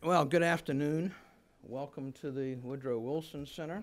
Well, good afternoon. Welcome to the Woodrow Wilson Center,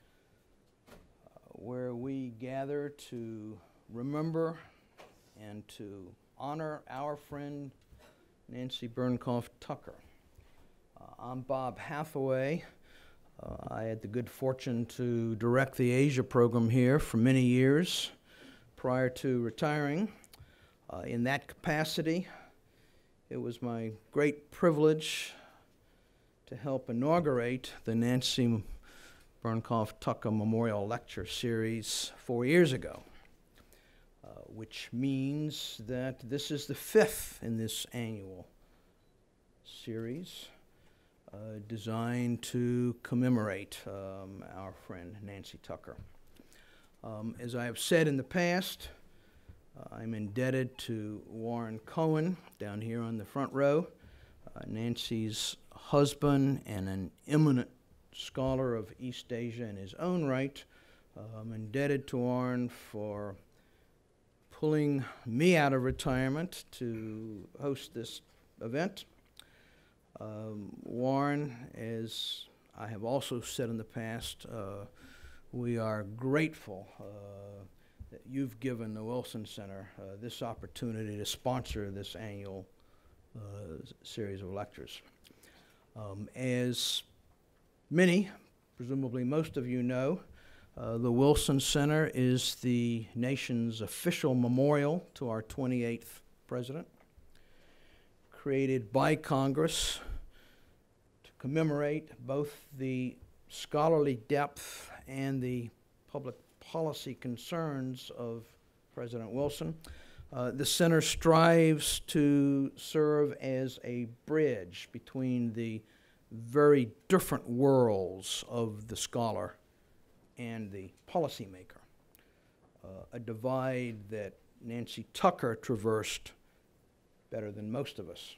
where we gather to remember and to honor our friend Nancy Bernkopf Tucker. I'm Bob Hathaway. I had the good fortune to direct the Asia program here for many years prior to retiring. In that capacity, it was my great privilege to help inaugurate the Nancy Bernkopf Tucker Memorial Lecture Series 4 years ago, which means that this is the fifth in this annual series designed to commemorate our friend Nancy Tucker. As I have said in the past, I'm indebted to Warren Cohen down here on the front row, Nancy's husband and an eminent scholar of East Asia in his own right. I'm indebted to Warren for pulling me out of retirement to host this event. Warren, as I have also said in the past, we are grateful that you've given the Wilson Center this opportunity to sponsor this annual series of lectures. As many, presumably most of you know, the Wilson Center is the nation's official memorial to our 28th president, created by Congress to commemorate both the scholarly depth and the public policy concerns of President Wilson. The center strives to serve as a bridge between the very different worlds of the scholar and the policymaker, a divide that Nancy Tucker traversed better than most of us.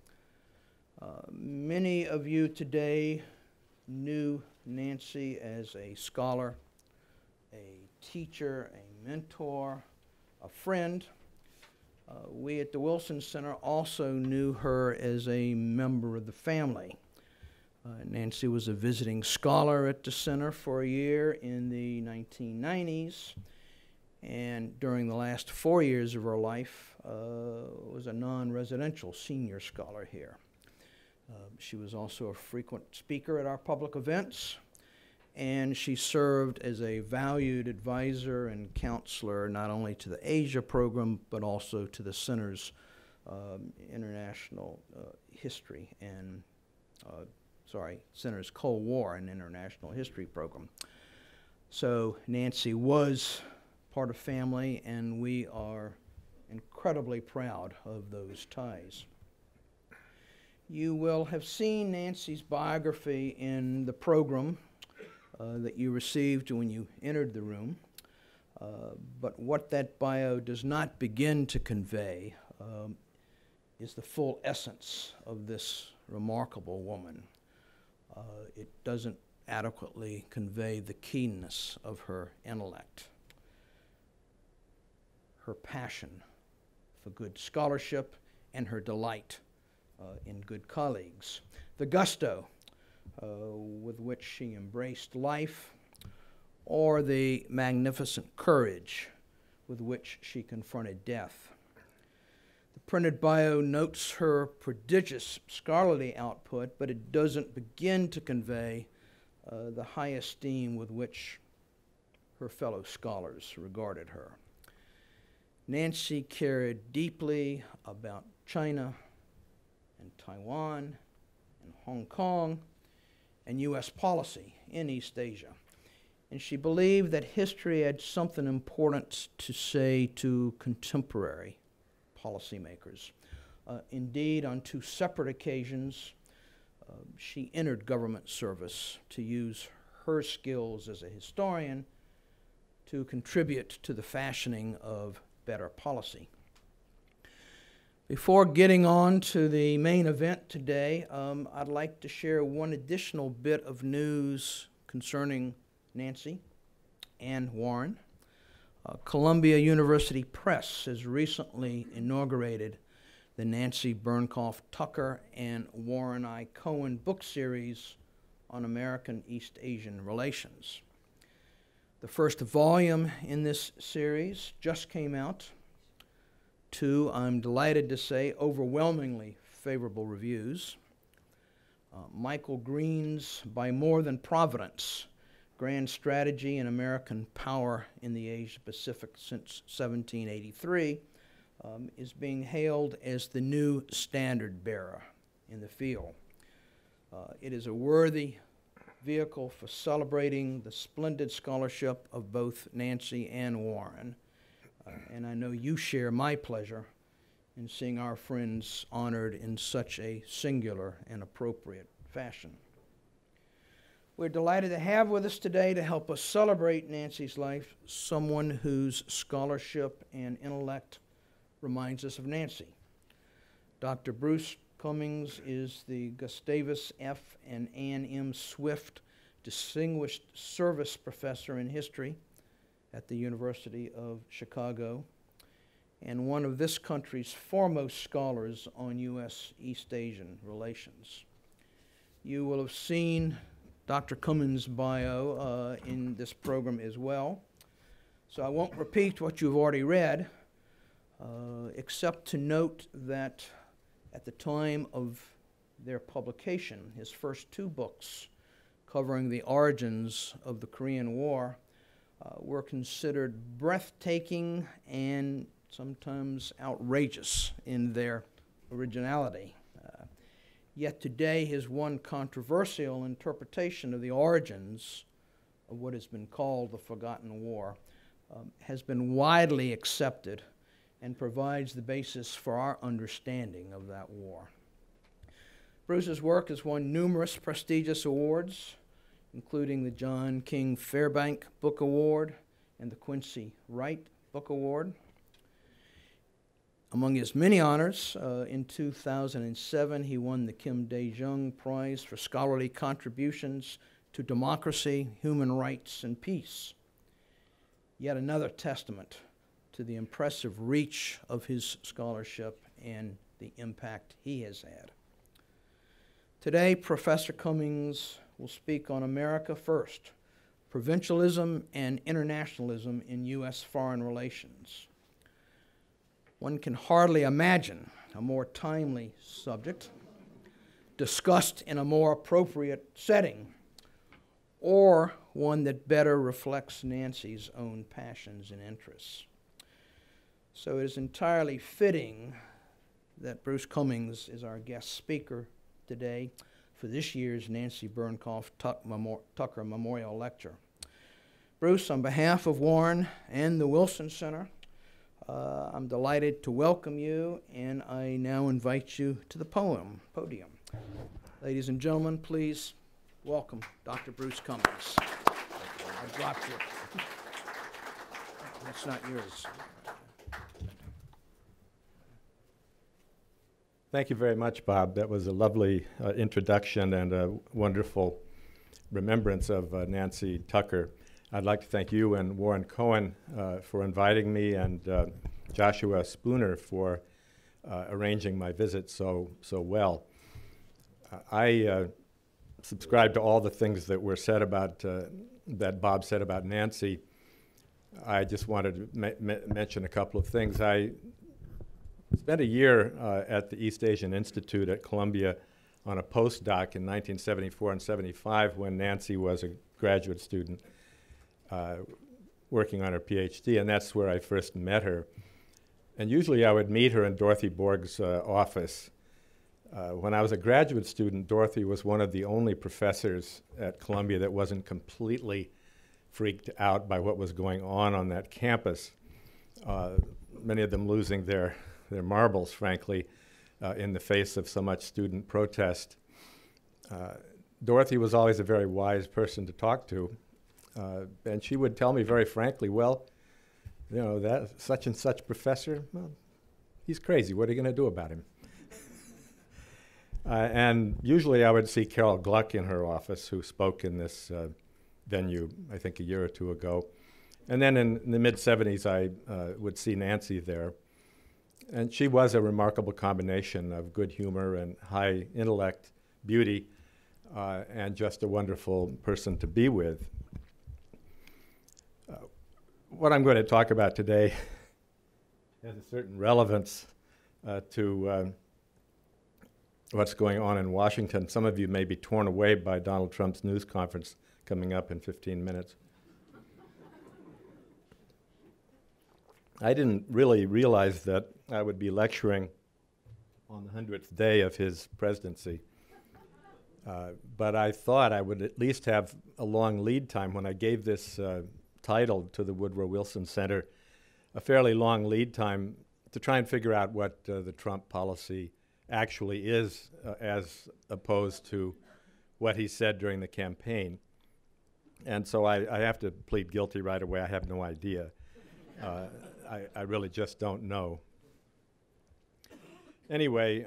Many of you today knew Nancy as a scholar, a teacher, a mentor, a friend. We at the Wilson Center also knew her as a member of the family. Nancy was a visiting scholar at the center for a year in the 1990s, and during the last 4 years of her life was a non-residential senior scholar here. She was also a frequent speaker at our public events, and she served as a valued advisor and counselor not only to the Asia program, but also to the center's international history and, center's Cold War and international history program. So Nancy was part of family, and we are incredibly proud of those ties. You will have seen Nancy's biography in the program that you received when you entered the room, but what that bio does not begin to convey is the full essence of this remarkable woman. It doesn't adequately convey the keenness of her intellect, her passion for good scholarship, and her delight in good colleagues, the gusto with which she embraced life, or the magnificent courage with which she confronted death. The printed bio notes her prodigious scholarly output, but it doesn't begin to convey the high esteem with which her fellow scholars regarded her. Nancy cared deeply about China and Taiwan and Hong Kong and U.S. policy in East Asia. And she believed that history had something important to say to contemporary policymakers. Indeed, on two separate occasions, she entered government service to use her skills as a historian to contribute to the fashioning of better policy. Before getting on to the main event today, I'd like to share one additional bit of news concerning Nancy and Warren. Columbia University Press has recently inaugurated the Nancy Bernkopf Tucker and Warren I. Cohen book series on American East Asian relations. The first volume in this series just came out to, I'm delighted to say, overwhelmingly favorable reviews. Michael Green's By More Than Providence, Grand Strategy in American Power in the Asia-Pacific since 1783, is being hailed as the new standard bearer in the field. It is a worthy vehicle for celebrating the splendid scholarship of both Nancy and Warren, and I know you share my pleasure in seeing our friends honored in such a singular and appropriate fashion. We're delighted to have with us today to help us celebrate Nancy's life someone whose scholarship and intellect reminds us of Nancy. Dr. Bruce Cummings is the Gustavus F. and Ann M. Swift Distinguished Service Professor in History at the University of Chicago, and one of this country's foremost scholars on U.S. East Asian relations. You will have seen Dr. Cummins' bio in this program as well, so I won't repeat what you've already read, except to note that at the time of their publication, his first two books covering the origins of the Korean War were considered breathtaking and sometimes outrageous in their originality. Yet today, his one controversial interpretation of the origins of what has been called the Forgotten War has been widely accepted and provides the basis for our understanding of that war. Bruce's work has won numerous prestigious awards, including the John King Fairbank Book Award and the Quincy Wright Book Award. Among his many honors, in 2007, he won the Kim Dae-jung Prize for Scholarly Contributions to Democracy, Human Rights, and Peace. Yet another testament to the impressive reach of his scholarship and the impact he has had. Today, Professor Cummings will speak on America First, Provincialism and Internationalism in U.S. Foreign Relations. One can hardly imagine a more timely subject discussed in a more appropriate setting, or one that better reflects Nancy's own passions and interests. So it is entirely fitting that Bruce Cummings is our guest speaker today for this year's Nancy Bernkopf Tucker Memorial Lecture. Bruce, on behalf of Warren and the Wilson Center, I'm delighted to welcome you, and I now invite you to the podium. Ladies and gentlemen, please welcome Dr. Bruce Cummings. I dropped you. That's not yours. Thank you very much, Bob. That was a lovely introduction and a wonderful remembrance of Nancy Tucker. I'd like to thank you and Warren Cohen for inviting me, and Joshua Spooner for arranging my visit so well. I subscribe to all the things that were said about, that Bob said about Nancy. I just wanted to mention a couple of things. I spent a year at the East Asian Institute at Columbia on a postdoc in 1974 and 75 when Nancy was a graduate student working on her PhD, and that's where I first met her. And usually I would meet her in Dorothy Borg's office. When I was a graduate student, Dorothy was one of the only professors at Columbia that wasn't completely freaked out by what was going on that campus, many of them losing their marbles, frankly, in the face of so much student protest. Dorothy was always a very wise person to talk to, and she would tell me very frankly, well, you know, that such and such professor, well, he's crazy. What are you going to do about him? And usually I would see Carol Gluck in her office, who spoke in this venue, I think, a year or two ago. And then in the mid-'70s, I would see Nancy there. And she was a remarkable combination of good humor and high intellect, beauty, and just a wonderful person to be with. What I'm going to talk about today has a certain relevance to what's going on in Washington. Some of you may be torn away by Donald Trump's news conference coming up in 15 minutes. I didn't really realize that I would be lecturing on the 100th day of his presidency. But I thought I would at least have a long lead time when I gave this title to the Woodrow Wilson Center, a fairly long lead time to try and figure out what the Trump policy actually is as opposed to what he said during the campaign. And so I have to plead guilty right away. I have no idea. I really just don't know. Anyway,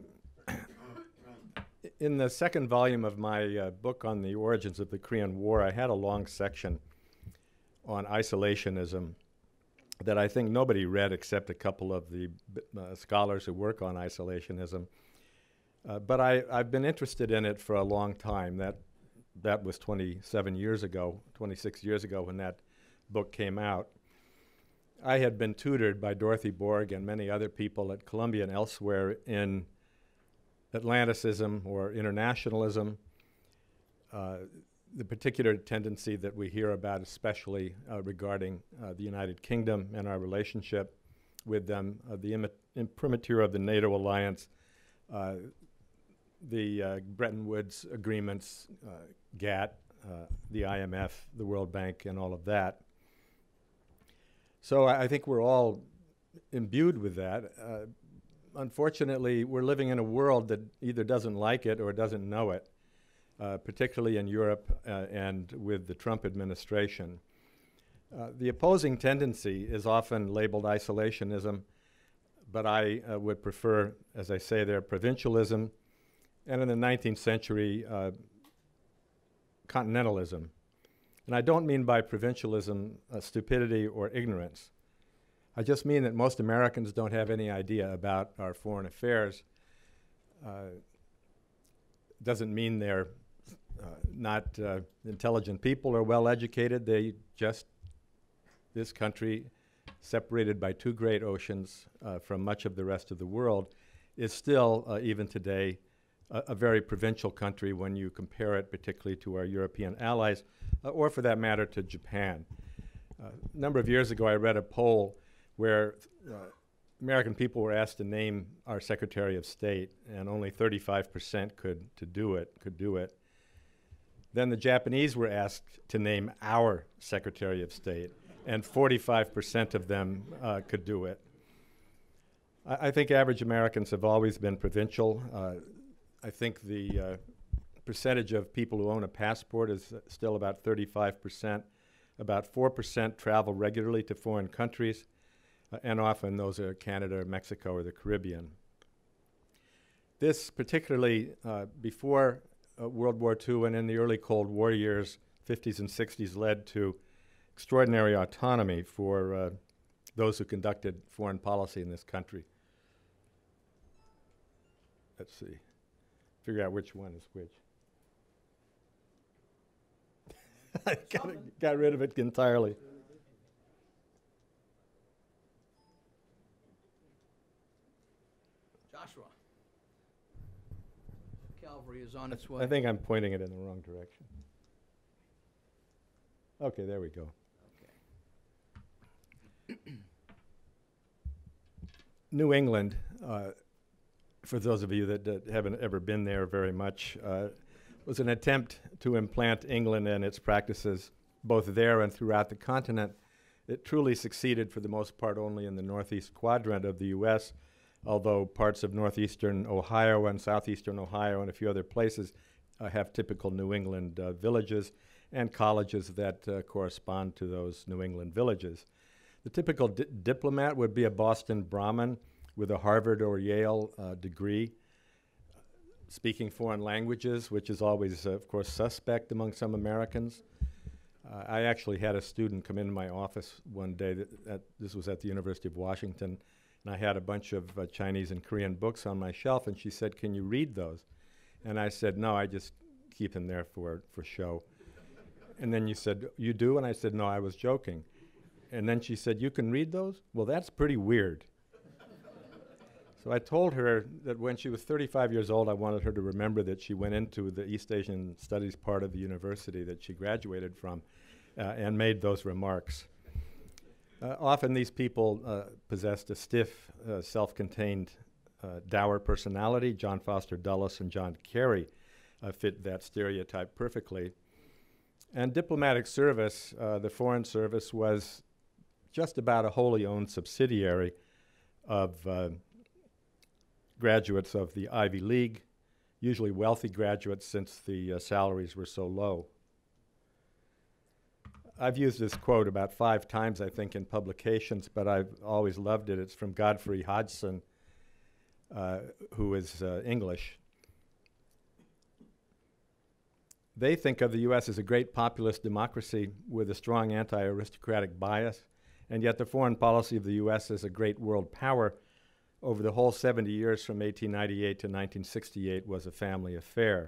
in the second volume of my book on the origins of the Korean War, I had a long section on isolationism that I think nobody read except a couple of the scholars who work on isolationism. But I've been interested in it for a long time. That was 26 years ago when that book came out. I had been tutored by Dorothy Borg and many other people at Columbia and elsewhere in Atlanticism or internationalism, the particular tendency that we hear about, especially regarding the United Kingdom and our relationship with them, the imprimatur of the NATO alliance, the Bretton Woods agreements, GATT, the IMF, the World Bank, and all of that. So I think we're all imbued with that. Unfortunately, we're living in a world that either doesn't like it or doesn't know it, particularly in Europe and with the Trump administration. The opposing tendency is often labeled isolationism, but I would prefer, as I say there, provincialism, and in the 19th century, continentalism. And I don't mean by provincialism stupidity or ignorance. I just mean that most Americans don't have any idea about our foreign affairs. Doesn't mean they're not intelligent people or well educated. This country, separated by two great oceans from much of the rest of the world, is still, even today, a very provincial country when you compare it particularly to our European allies, or for that matter to Japan. A number of years ago I read a poll where American people were asked to name our Secretary of State, and only 35% could do it. Then the Japanese were asked to name our Secretary of State, and 45% of them could do it. I think average Americans have always been provincial. I think the percentage of people who own a passport is still about 35%. About 4% travel regularly to foreign countries, and often those are Canada, Mexico, or the Caribbean. This particularly before World War II and in the early Cold War years, 50s and 60s, led to extraordinary autonomy for those who conducted foreign policy in this country. Let's see. Figure out which one is which. I got rid of it entirely. Joshua. Cavalry is on its way. I think I'm pointing it in the wrong direction. Okay, there we go. Okay. New England, for those of you that haven't ever been there very much, was an attempt to implant England and its practices both there and throughout the continent. It truly succeeded for the most part only in the northeast quadrant of the U.S., although parts of northeastern Ohio and southeastern Ohio and a few other places have typical New England villages and colleges that correspond to those New England villages. The typical diplomat would be a Boston Brahmin with a Harvard or Yale degree, speaking foreign languages, which is always, of course, suspect among some Americans. I actually had a student come into my office one day, this was at the University of Washington, And I had a bunch of Chinese and Korean books on my shelf, and she said, "Can you read those?" And I said, "No, I just keep them there for show." And then you said, "You do?" And I said, "No, I was joking." And then she said, "You can read those?" Well, that's pretty weird. So I told her that when she was 35 years old, I wanted her to remember that she went into the East Asian Studies part of the university that she graduated from and made those remarks. Often these people possessed a stiff, self-contained, dour personality. John Foster Dulles and John Kerry fit that stereotype perfectly. And diplomatic service, the Foreign Service, was just about a wholly owned subsidiary of graduates of the Ivy League, usually wealthy graduates since the salaries were so low. I've used this quote about 5 times, I think, in publications, but I've always loved it. It's from Godfrey Hodgson, who is English. They think of the U.S. as a great populist democracy with a strong anti-aristocratic bias, and yet the foreign policy of the U.S. as a great world power over the whole 70 years from 1898 to 1968 was a family affair.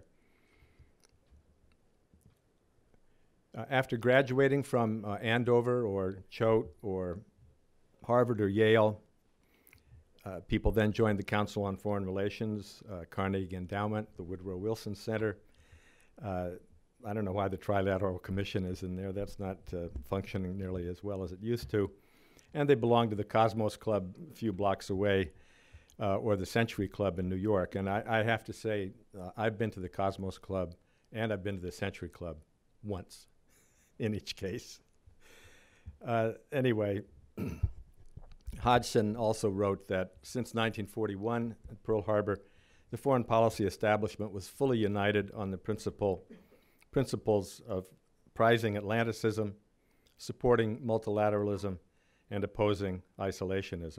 After graduating from Andover or Choate or Harvard or Yale, people then joined the Council on Foreign Relations, Carnegie Endowment, the Woodrow Wilson Center. I don't know why the Trilateral Commission is in there. That's not functioning nearly as well as it used to. And they belong to the Cosmos Club a few blocks away, or the Century Club in New York. And I have to say, I've been to the Cosmos Club and I've been to the Century Club once in each case. Anyway, Hodgson also wrote that since 1941 at Pearl Harbor, the foreign policy establishment was fully united on the principles of prizing Atlanticism, supporting multilateralism, and opposing isolationism.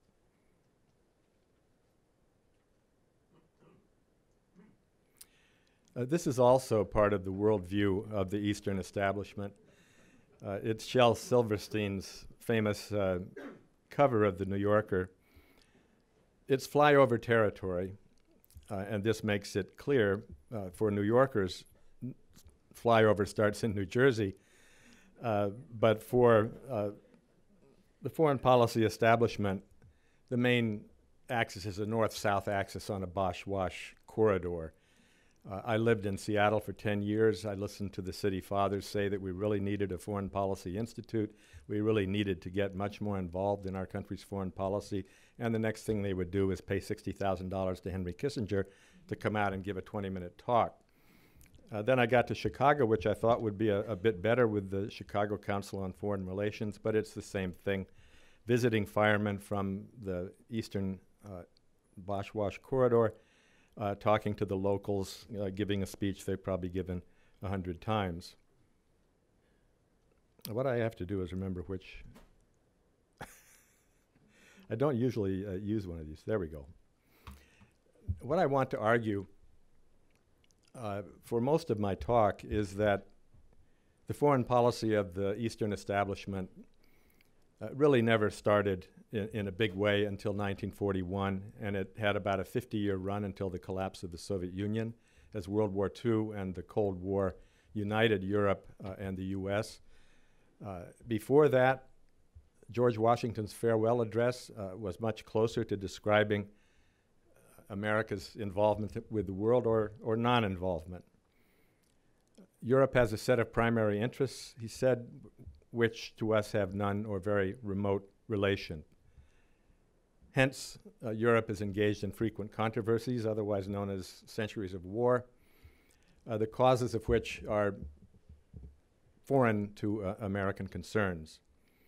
This is also part of the worldview of the Eastern establishment. It's Shel Silverstein's famous cover of the New Yorker. It's flyover territory, and this makes it clear for New Yorkers, flyover starts in New Jersey, but for the foreign policy establishment, the main axis is a north-south axis on a Bosch-Wash corridor. I lived in Seattle for 10 years. I listened to the city fathers say that we really needed a foreign policy institute. We really needed to get much more involved in our country's foreign policy. And the next thing they would do is pay $60,000 to Henry Kissinger to come out and give a 20-minute talk. Then I got to Chicago, which I thought would be a bit better with the Chicago Council on Foreign Relations, but it's the same thing. Visiting firemen from the eastern Bosch-Wash corridor, talking to the locals, giving a speech they've probably given 100 times. What I have to do is remember which. I don't usually use one of these. There we go. What I want to argue for most of my talk is that the foreign policy of the Eastern establishment really never started in a big way until 1941, and it had about a 50-year run until the collapse of the Soviet Union as World War II and the Cold War united Europe and the U.S. Before that, George Washington's farewell address was much closer to describing America's involvement with the world or non-involvement. Europe has a set of primary interests, he said, which to us have none or very remote relation. Hence, Europe is engaged in frequent controversies, otherwise known as centuries of war, the causes of which are foreign to American concerns.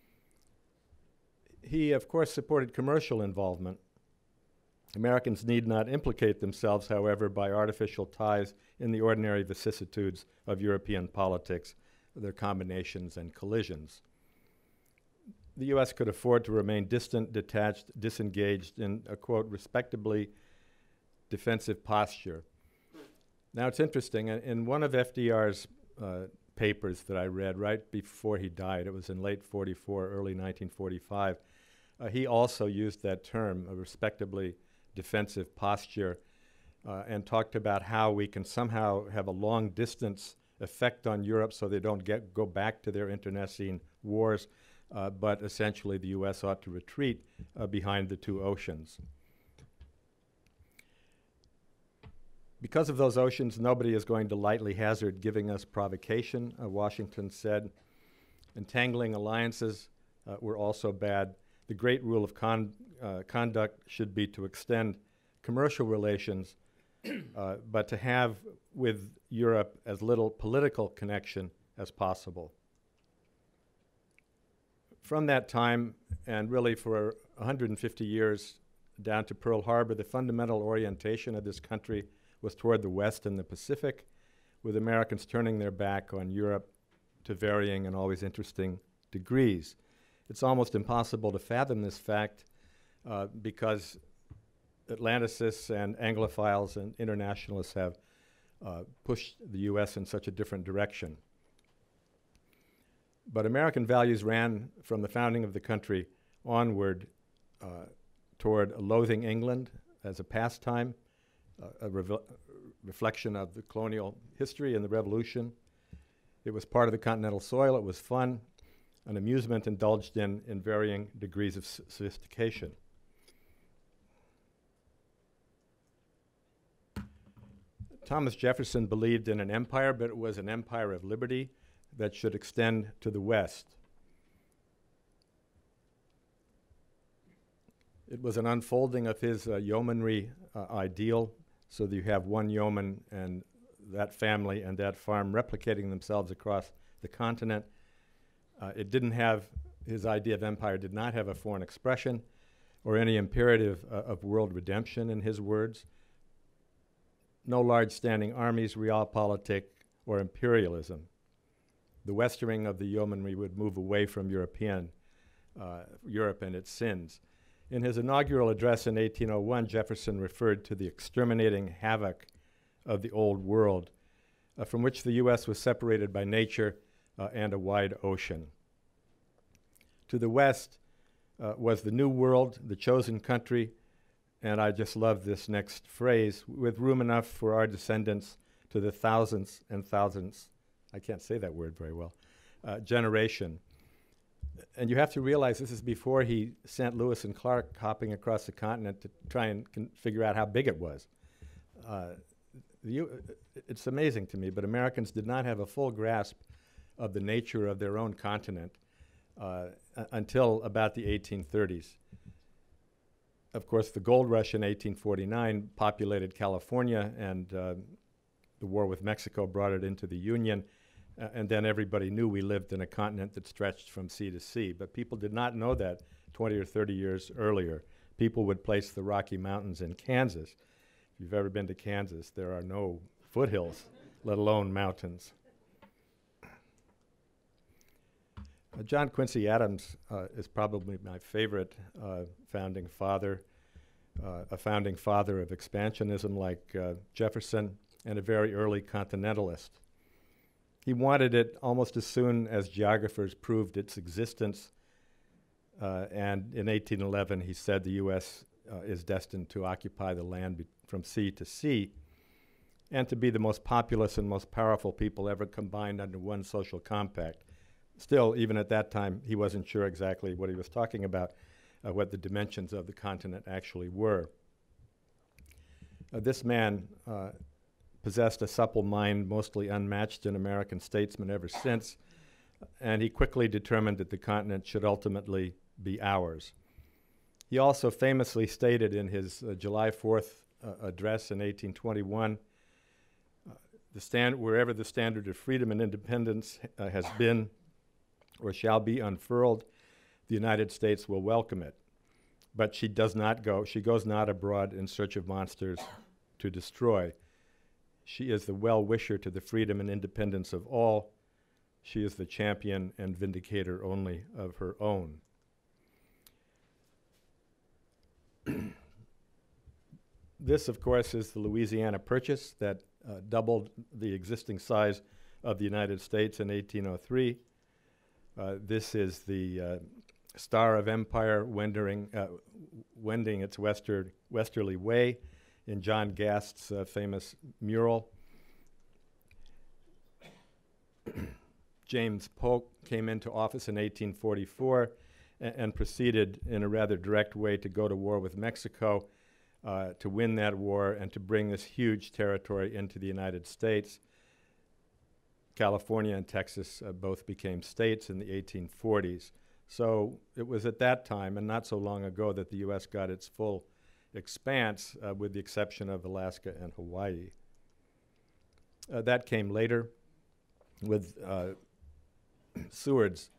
He, of course, supported commercial involvement. Americans need not implicate themselves, however, by artificial ties in the ordinary vicissitudes of European politics, their combinations and collisions. The U.S. could afford to remain distant, detached, disengaged in a, quote, respectably defensive posture. Now, it's interesting. In one of FDR's papers that I read right before he died, it was in late 44, early 1945, he also used that term, a respectably defensive posture, and talked about how we can somehow have a long-distance effect on Europe so they don't go back to their internecine wars, but essentially the U.S. ought to retreat behind the two oceans. Because of those oceans, nobody is going to lightly hazard giving us provocation, Washington said. Entangling alliances were also bad. The great rule of conduct should be to extend commercial relations, but to have with Europe as little political connection as possible. From that time, and really for 150 years down to Pearl Harbor, the fundamental orientation of this country was toward the West and the Pacific, with Americans turning their back on Europe to varying and always interesting degrees. It's almost impossible to fathom this fact because Atlanticists and Anglophiles and internationalists have pushed the U.S. in such a different direction. But American values ran from the founding of the country onward toward loathing England as a pastime, a reflection of the colonial history and the Revolution. It was part of the continental soil. It was fun, an amusement indulged in varying degrees of sophistication. Thomas Jefferson believed in an empire, but it was an empire of liberty that should extend to the West. It was an unfolding of his yeomanry ideal, so that you have one yeoman and that family and that farm replicating themselves across the continent. It didn't have, his idea of empire did not have a foreign expression or any imperative of world redemption, in his words. No large standing armies, realpolitik, or imperialism. The westering of the yeomanry would move away from Europe and its sins. In his inaugural address in 1801, Jefferson referred to the exterminating havoc of the old world, from which the U.S. was separated by nature and a wide ocean. To the west was the new world, the chosen country, and I just love this next phrase, with room enough for our descendants to the thousands and thousands, I can't say that word very well, generation. And you have to realize this is before he sent Lewis and Clark hopping across the continent to try and figure out how big it was. It's amazing to me, but Americans did not have a full grasp of the nature of their own continent until about the 1830s. Of course, the gold rush in 1849 populated California, and the war with Mexico brought it into the Union. And then everybody knew we lived in a continent that stretched from sea to sea. But people did not know that 20 or 30 years earlier. People would place the Rocky Mountains in Kansas. If you've ever been to Kansas, there are no foothills, let alone mountains. John Quincy Adams is probably my favorite founding father, a founding father of expansionism like Jefferson, and a very early continentalist. He wanted it almost as soon as geographers proved its existence, and in 1811 he said the U.S. Is destined to occupy the land from sea to sea, and to be the most populous and most powerful people ever combined under one social compact. Still, even at that time, he wasn't sure exactly what he was talking about, what the dimensions of the continent actually were. This man possessed a supple mind mostly unmatched in American statesmen ever since, and he quickly determined that the continent should ultimately be ours. He also famously stated in his July 4th address in 1821, wherever the standard of freedom and independence has been or shall be unfurled, the United States will welcome it. But she goes not abroad in search of monsters to destroy. She is the well-wisher to the freedom and independence of all. She is the champion and vindicator only of her own. This, of course, is the Louisiana Purchase that doubled the existing size of the United States in 1803. This is the star of empire wending its westerly way in John Gast's famous mural. James Polk came into office in 1844 and proceeded in a rather direct way to go to war with Mexico, to win that war and to bring this huge territory into the United States. California and Texas both became states in the 1840s. So it was at that time, and not so long ago, that the U.S. got its full expanse, with the exception of Alaska and Hawaii. That came later with Seward's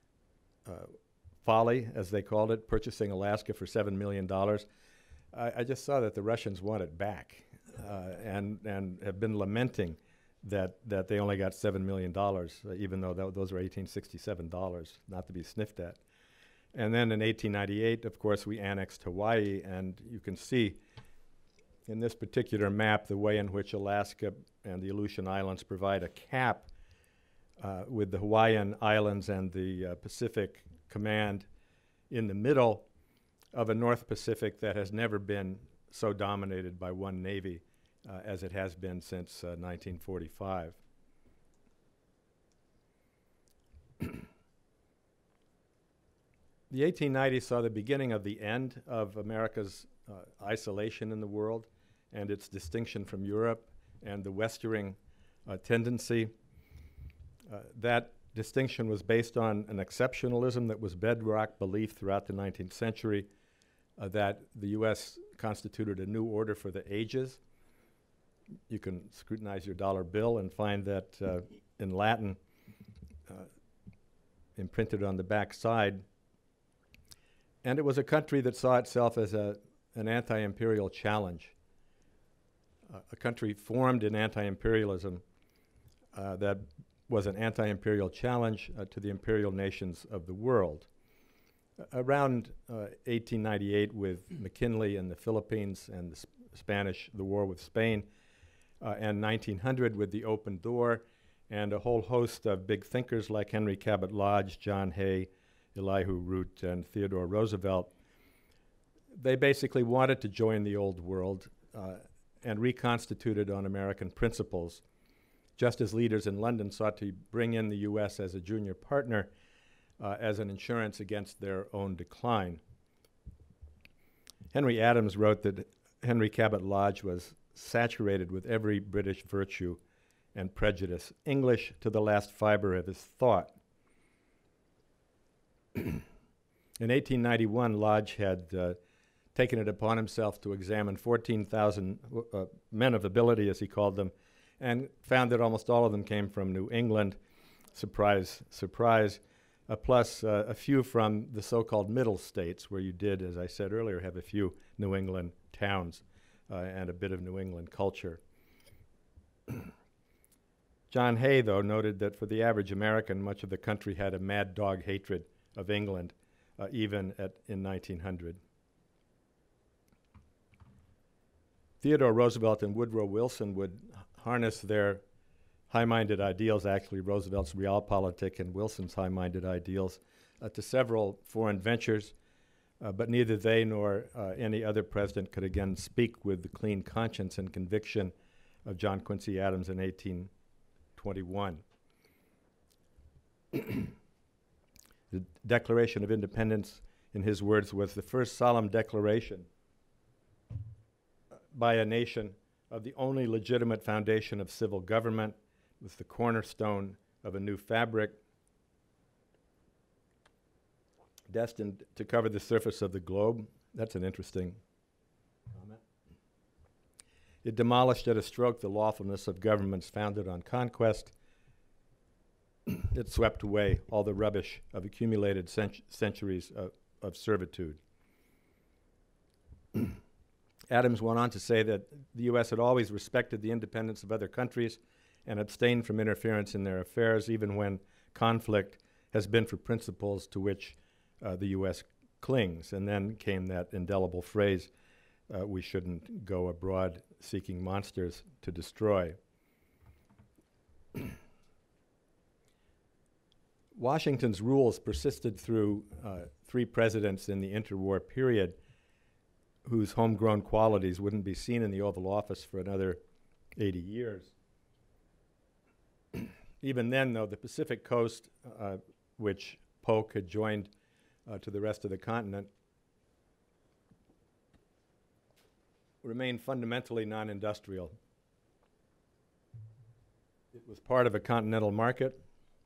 folly, as they called it, purchasing Alaska for $7 million. I just saw that the Russians want it back, and have been lamenting that they only got $7 million, even though those were $1867, not to be sniffed at. And then in 1898, of course, we annexed Hawaii, and you can see in this particular map the way in which Alaska and the Aleutian Islands provide a cap with the Hawaiian Islands and the Pacific Command in the middle of a North Pacific that has never been so dominated by one navy as it has been since 1945. The 1890s saw the beginning of the end of America's isolation in the world and its distinction from Europe and the westering tendency. That distinction was based on an exceptionalism that was bedrock belief throughout the 19th century, that the U.S. constituted a new order for the ages. You can scrutinize your dollar bill and find that in Latin, imprinted on the back side. And it was a country that saw itself as an anti-imperial challenge, a country formed in anti-imperialism that was an anti-imperial challenge to the imperial nations of the world. Around 1898, with McKinley and the Philippines and the war with Spain, and 1900 with the Open Door, and a whole host of big thinkers like Henry Cabot Lodge, John Hay, Elihu Root, and Theodore Roosevelt, they basically wanted to join the old world and reconstitute it on American principles, just as leaders in London sought to bring in the U.S. as a junior partner as an insurance against their own decline. Henry Adams wrote that Henry Cabot Lodge was saturated with every British virtue and prejudice, English to the last fiber of his thought. In 1891, Lodge had taken it upon himself to examine 14,000 men of ability, as he called them, and found that almost all of them came from New England, surprise, surprise, plus a few from the so-called middle states, where you did, as I said earlier, have a few New England towns and a bit of New England culture. John Hay, though, noted that for the average American, much of the country had a mad dog hatred of England, even in 1900. Theodore Roosevelt and Woodrow Wilson would harness their high-minded ideals, actually Roosevelt's realpolitik and Wilson's high-minded ideals, to several foreign ventures, but neither they nor any other president could again speak with the clean conscience and conviction of John Quincy Adams in 1821. The Declaration of Independence, in his words, was the first solemn declaration by a nation of the only legitimate foundation of civil government, was the cornerstone of a new fabric destined to cover the surface of the globe. That's an interesting comment. It demolished at a stroke the lawfulness of governments founded on conquest. It swept away all the rubbish of accumulated centuries of servitude. Adams went on to say that the U.S. had always respected the independence of other countries and abstained from interference in their affairs, even when conflict has been for principles to which the U.S. clings. And then came that indelible phrase, we shouldn't go abroad seeking monsters to destroy. Washington's rules persisted through 3 presidents in the interwar period whose homegrown qualities wouldn't be seen in the Oval Office for another 80 years. Even then, though, the Pacific coast, which Polk had joined to the rest of the continent, remained fundamentally non-industrial. It was part of a continental market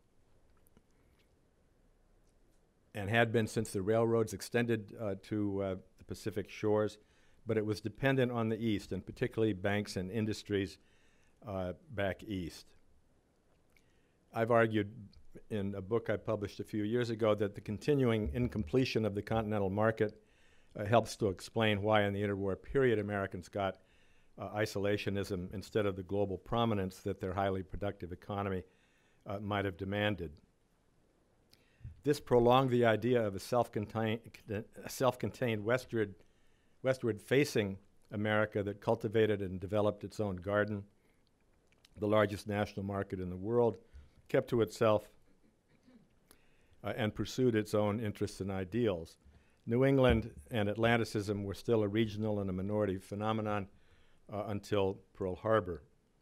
and had been since the railroads extended to the Pacific shores, but it was dependent on the East, and particularly banks and industries back east. I've argued in a book I published a few years ago that the continuing incompletion of the continental market helps to explain why in the interwar period Americans got isolationism instead of the global prominence that their highly productive economy might have demanded. This prolonged the idea of a self-contained westward-facing America that cultivated and developed its own garden, the largest national market in the world, kept to itself, and pursued its own interests and ideals. New England and Atlanticism were still a regional and a minority phenomenon until Pearl Harbor.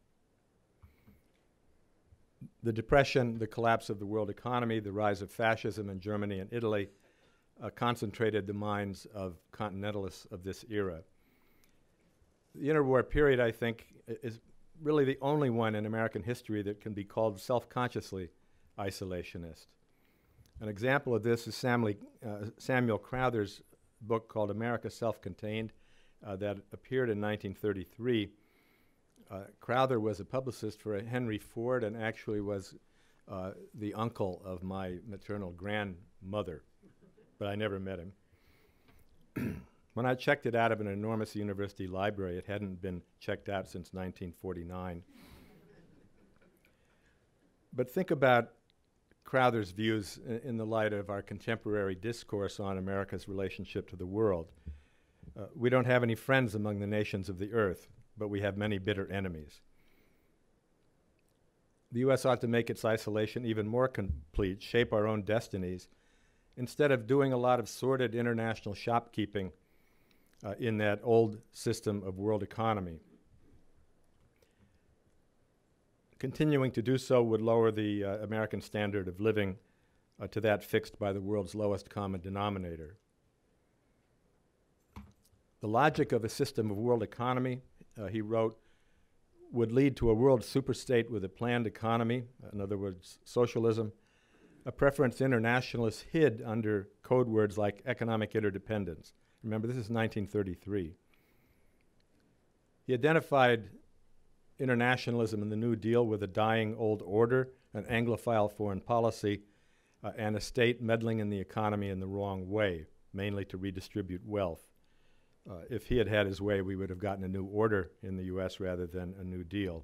The Depression, the collapse of the world economy, the rise of fascism in Germany and Italy concentrated the minds of continentalists of this era. The interwar period, I think, is really the only one in American history that can be called self-consciously isolationist. An example of this is Samuel Crowther's book called America Self-Contained that appeared in 1933. Crowther was a publicist for Henry Ford and actually was the uncle of my maternal grandmother, but I never met him. When I checked it out of an enormous university library, it hadn't been checked out since 1949. But think about Crowther's views in the light of our contemporary discourse on America's relationship to the world. We don't have any friends among the nations of the earth, but we have many bitter enemies. The U.S. ought to make its isolation even more complete, shape our own destinies, instead of doing a lot of sordid international shopkeeping in that old system of world economy. Continuing to do so would lower the American standard of living to that fixed by the world's lowest common denominator. The logic of a system of world economy, he wrote, would lead to a world superstate with a planned economy, in other words, socialism, a preference internationalists hid under code words like economic interdependence. Remember, this is 1933. He identified internationalism in the New Deal with a dying old order, an Anglophile foreign policy, and a state meddling in the economy in the wrong way, mainly to redistribute wealth. If he had had his way, we would have gotten a new order in the U.S. rather than a New Deal.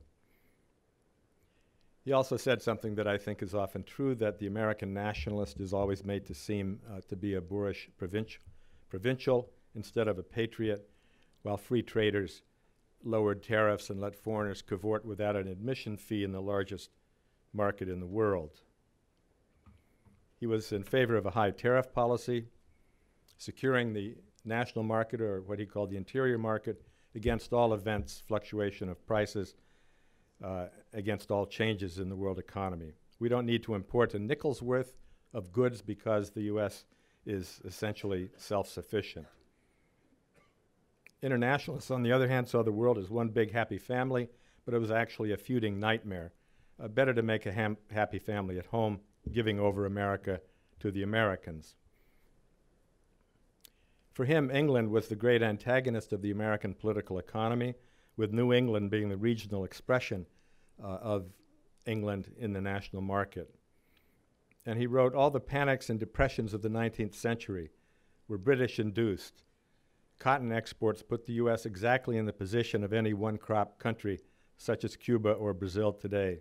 He also said something that I think is often true, that the American nationalist is always made to seem to be a boorish provincial instead of a patriot, while free traders lowered tariffs and let foreigners cavort without an admission fee in the largest market in the world. He was in favor of a high tariff policy, securing the national market, or what he called the interior market, against all events, fluctuation of prices, against all changes in the world economy. We don't need to import a nickel's worth of goods because the U.S. is essentially self-sufficient. Internationalists, on the other hand, saw the world as one big happy family, but it was actually a feuding nightmare. Better to make a happy family at home, giving over America to the Americans. For him, England was the great antagonist of the American political economy, with New England being the regional expression of England in the national market. And he wrote, all the panics and depressions of the 19th century were British-induced. Cotton exports put the U.S. exactly in the position of any one-crop country, such as Cuba or Brazil today.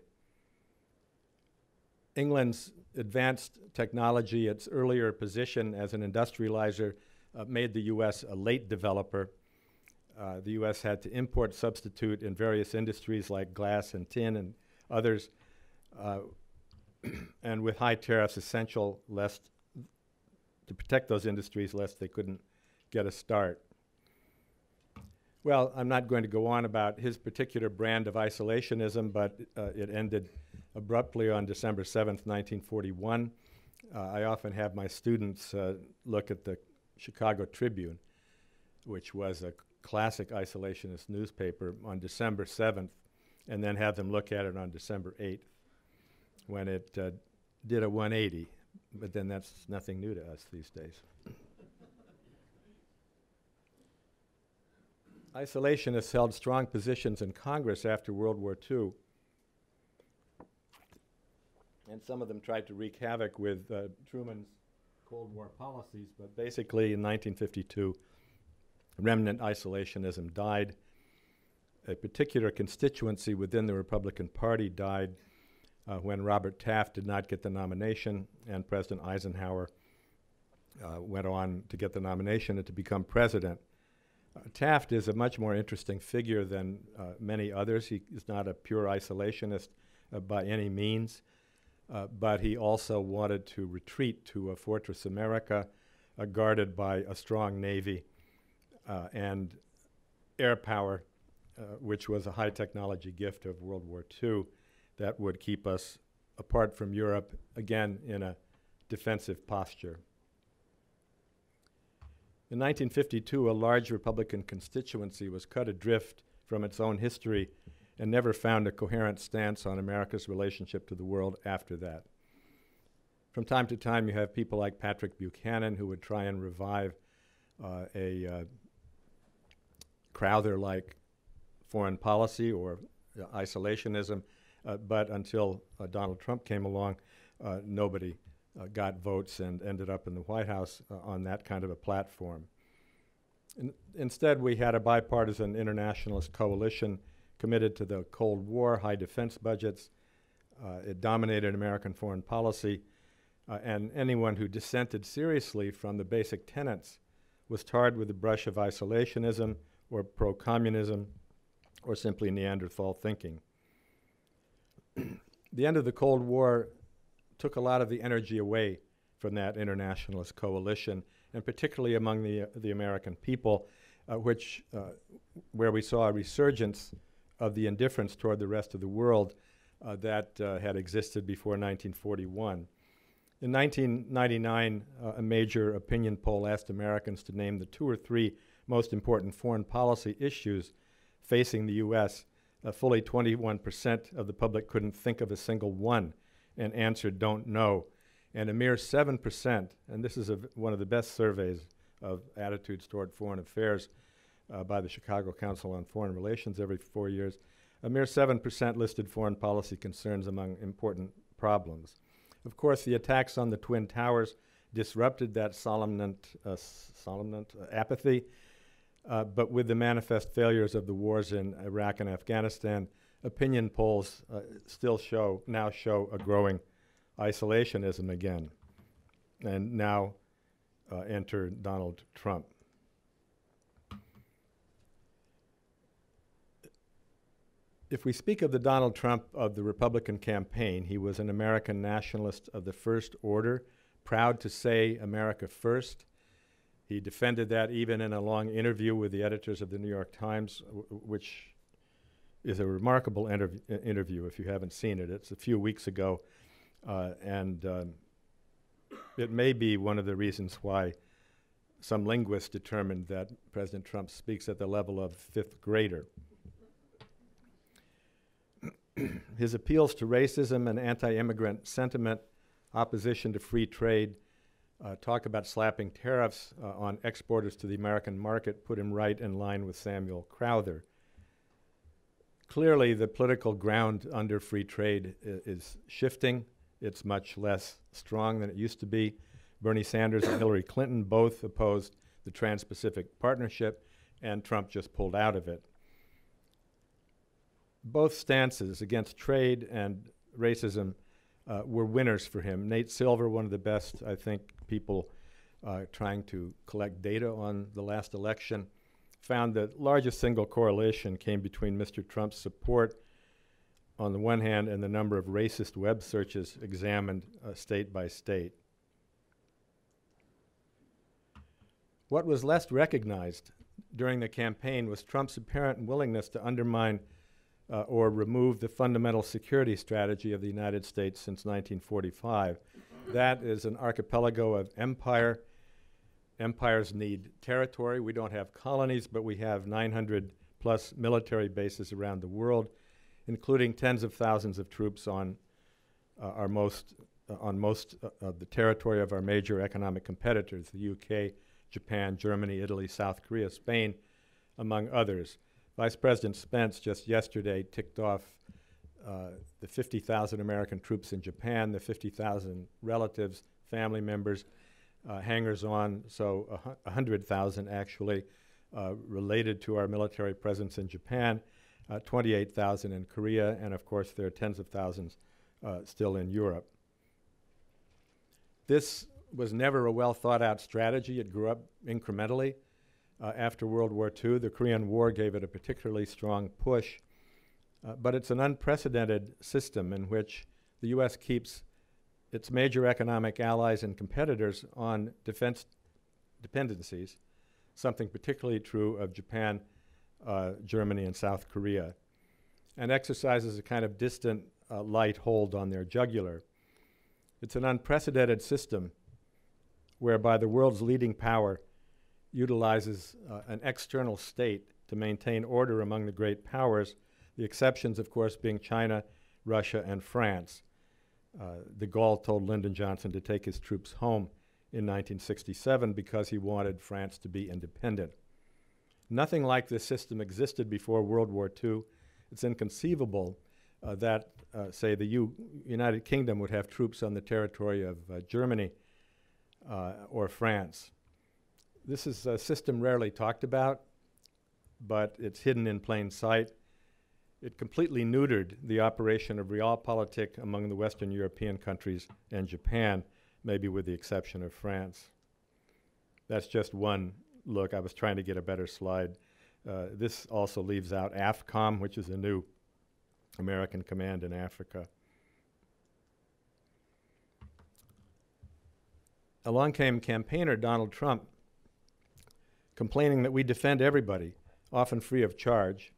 England's advanced technology, its earlier position as an industrializer, made the U.S. a late developer. The U.S. had to import substitute in various industries like glass and tin and others. and with high tariffs essential to protect those industries lest they couldn't get a start. Well, I'm not going to go on about his particular brand of isolationism, but it ended abruptly on December 7th, 1941. I often have my students look at the Chicago Tribune, which was a classic isolationist newspaper, on December 7th, and then have them look at it on December 8th, when it did a 180. But then that's nothing new to us these days. Isolationists held strong positions in Congress after World War II, and some of them tried to wreak havoc with Truman's Cold War policies, but basically in 1952, remnant isolationism died. A particular constituency within the Republican Party died when Robert Taft did not get the nomination, and President Eisenhower went on to get the nomination and to become president. Taft is a much more interesting figure than many others. He is not a pure isolationist by any means, but he also wanted to retreat to a fortress America guarded by a strong navy and air power, which was a high technology gift of World War II that would keep us apart from Europe, again in a defensive posture. In 1952, a large Republican constituency was cut adrift from its own history and never found a coherent stance on America's relationship to the world after that. From time to time, you have people like Patrick Buchanan who would try and revive a Crowther-like foreign policy or isolationism, but until Donald Trump came along, nobody got votes and ended up in the White House on that kind of a platform. Instead, we had a bipartisan internationalist coalition committed to the Cold War, high defense budgets. It dominated American foreign policy, and anyone who dissented seriously from the basic tenets was tarred with the brush of isolationism or pro-communism or simply Neanderthal thinking. The end of the Cold War took a lot of the energy away from that internationalist coalition, and particularly among the American people, where we saw a resurgence of the indifference toward the rest of the world that had existed before 1941. In 1999, a major opinion poll asked Americans to name the 2 or 3 most important foreign policy issues facing the U.S. Fully 21% of the public couldn't think of a single one and answered don't know. And a mere 7%, and this is one of the best surveys of attitudes toward foreign affairs by the Chicago Council on Foreign Relations every 4 years, a mere 7% listed foreign policy concerns among important problems. Of course, the attacks on the Twin Towers disrupted that solemnant apathy, but with the manifest failures of the wars in Iraq and Afghanistan, opinion polls now show a growing isolationism again. And now enter Donald Trump. If we speak of the Donald Trump of the Republican campaign, he was an American nationalist of the first order, proud to say America first. He defended that even in a long interview with the editors of the New York Times, which is a remarkable interview if you haven't seen it. It's a few weeks ago, and it may be one of the reasons why some linguists determined that President Trump speaks at the level of fifth grader. His appeals to racism and anti-immigrant sentiment, opposition to free trade, talk about slapping tariffs on exporters to the American market put him right in line with Samuel Crowther. Clearly, the political ground under free trade is shifting. It's much less strong than it used to be. Bernie Sanders and Hillary Clinton both opposed the Trans-Pacific Partnership, and Trump just pulled out of it. Both stances against trade and racism were winners for him. Nate Silver, one of the best, I think, people trying to collect data on the last election, found that largest single correlation came between Mr. Trump's support on the one hand, and the number of racist web searches examined state by state. What was less recognized during the campaign was Trump's apparent willingness to undermine or remove the fundamental security strategy of the United States since 1945. That is an archipelago of empire. Empires need territory. We don't have colonies, but we have 900 plus military bases around the world, including tens of thousands of troops on most of the territory of our major economic competitors, the UK, Japan, Germany, Italy, South Korea, Spain, among others. Vice President Spence just yesterday ticked off the 50,000 American troops in Japan, the 50,000 relatives, family members, hangers-on, so 100,000 actually related to our military presence in Japan, 28,000 in Korea, and of course there are tens of thousands still in Europe. This was never a well-thought-out strategy. It grew up incrementally. After World War II, the Korean War gave it a particularly strong push, but it's an unprecedented system in which the U.S. keeps its major economic allies and competitors on defense dependencies, something particularly true of Japan, Germany, and South Korea, and exercises a kind of distant, light hold on their jugular. It's an unprecedented system whereby the world's leading power utilizes an external state to maintain order among the great powers, the exceptions, of course, being China, Russia, and France. De Gaulle told Lyndon Johnson to take his troops home in 1967 because he wanted France to be independent. Nothing like this system existed before World War II. It's inconceivable that, say, the United Kingdom would have troops on the territory of Germany or France. This is a system rarely talked about, but it's hidden in plain sight. It completely neutered the operation of realpolitik among the Western European countries and Japan, maybe with the exception of France. That's just one look. I was trying to get a better slide. This also leaves out AFCOM, which is a new American command in Africa. Along came campaigner Donald Trump, complaining that we defend everybody, often free of charge.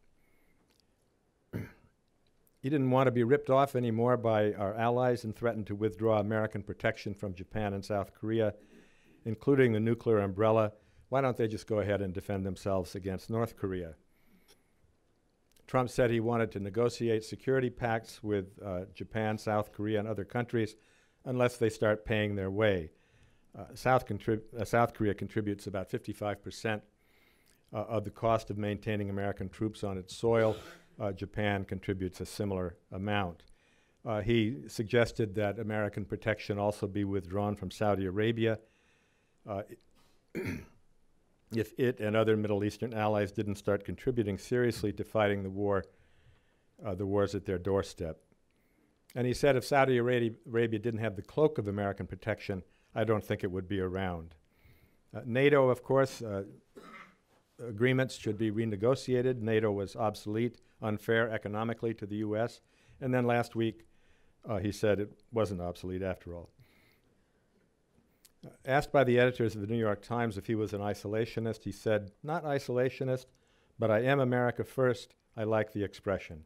He didn't want to be ripped off anymore by our allies and threatened to withdraw American protection from Japan and South Korea, including the nuclear umbrella. Why don't they just go ahead and defend themselves against North Korea? Trump said he wanted to negotiate security pacts with Japan, South Korea, and other countries unless they start paying their way. South Korea contributes about 55% of the cost of maintaining American troops on its soil. Japan contributes a similar amount. He suggested that American protection also be withdrawn from Saudi Arabia if it and other Middle Eastern allies didn't start contributing seriously to fighting the wars at their doorstep. And he said if Saudi Arabia didn't have the cloak of American protection, I don't think it would be around. NATO, of course, agreements should be renegotiated. NATO was obsolete, unfair economically to the U.S. And then last week, he said it wasn't obsolete after all. Asked by the editors of the New York Times if he was an isolationist, he said, "Not isolationist, but I am America first. I like the expression."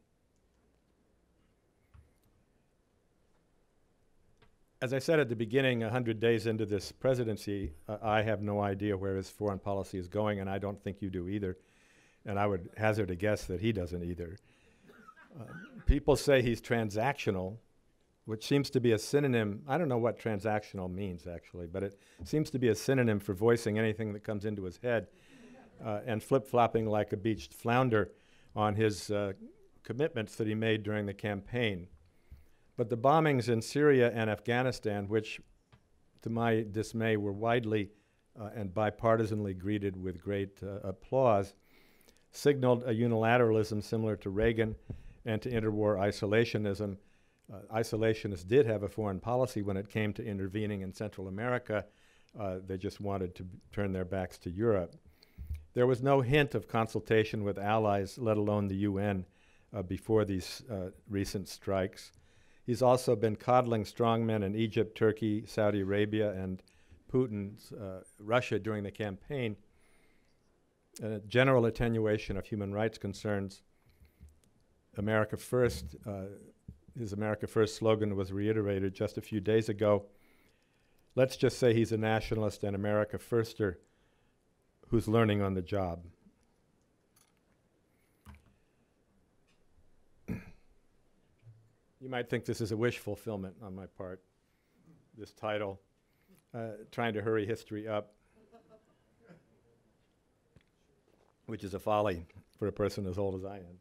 As I said at the beginning, 100 days into this presidency, I have no idea where his foreign policy is going, and I don't think you do either. And I would hazard a guess that he doesn't either. People say he's transactional, which seems to be a synonym. I don't know what transactional means, actually, but it seems to be a synonym for voicing anything that comes into his head and flip-flopping like a beached flounder on his commitments that he made during the campaign. But the bombings in Syria and Afghanistan, which, to my dismay, were widely and bipartisanly greeted with great applause, signaled a unilateralism similar to Reagan and to interwar isolationism. Isolationists did have a foreign policy when it came to intervening in Central America. They just wanted to turn their backs to Europe. There was no hint of consultation with allies, let alone the UN, before these recent strikes. He's also been coddling strongmen in Egypt, Turkey, Saudi Arabia, and Putin's Russia during the campaign. A general attenuation of human rights concerns. America First, his America First slogan was reiterated just a few days ago. Let's just say he's a nationalist and America Firster who's learning on the job. You might think this is a wish fulfillment on my part, this title, trying to hurry history up, which is a folly for a person as old as I am.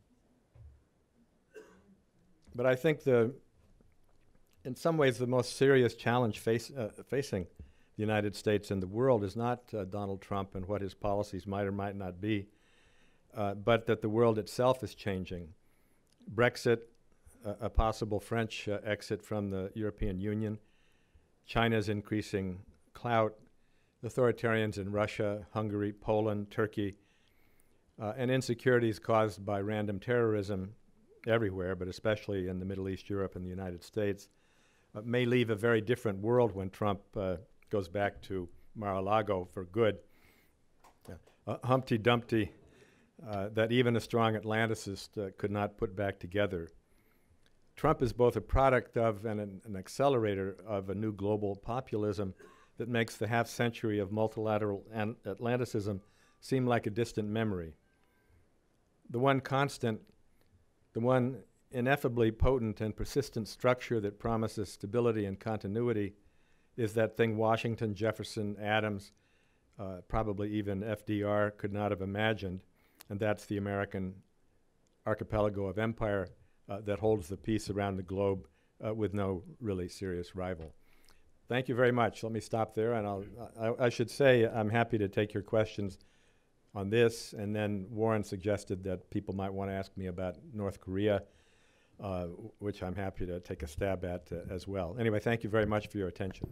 But I think in some ways, the most serious challenge facing the United States and the world is not Donald Trump and what his policies might or might not be, but that the world itself is changing. Brexit, a possible French exit from the European Union, China's increasing clout, authoritarians in Russia, Hungary, Poland, Turkey, and insecurities caused by random terrorism everywhere, but especially in the Middle East, Europe, and the United States, may leave a very different world when Trump goes back to Mar-a-Lago for good. Humpty Dumpty that even a strong Atlanticist could not put back together. Trump is both a product of and an accelerator of a new global populism that makes the half-century of multilateral Atlanticism seem like a distant memory. The one constant, the one ineffably potent and persistent structure that promises stability and continuity is that thing Washington, Jefferson, Adams, probably even FDR could not have imagined, and that's the American archipelago of empire that holds the peace around the globe with no really serious rival. Thank you very much. Let me stop there, and I should say I'm happy to take your questions on this, and then Warren suggested that people might want to ask me about North Korea, which I'm happy to take a stab at as well. Anyway, thank you very much for your attention.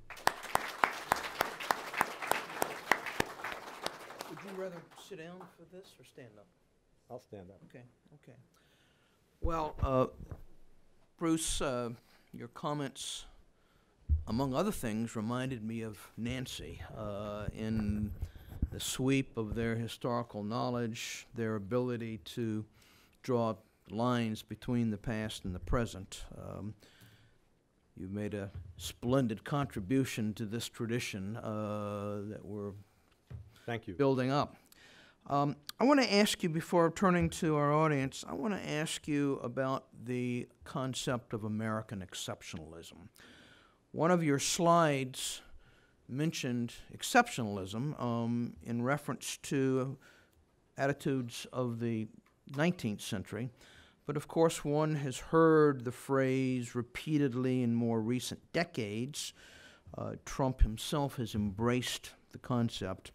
Would you rather sit down for this or stand up? I'll stand up. Okay, okay. Well, Bruce, your comments, among other things, reminded me of Nancy in the sweep of their historical knowledge, their ability to draw lines between the past and the present. You've made a splendid contribution to this tradition that we're Thank you. building up. I want to ask you, before turning to our audience, I want to ask you about the concept of American exceptionalism. One of your slides mentioned exceptionalism in reference to attitudes of the 19th century, but of course one has heard the phrase repeatedly in more recent decades. Trump himself has embraced the concept.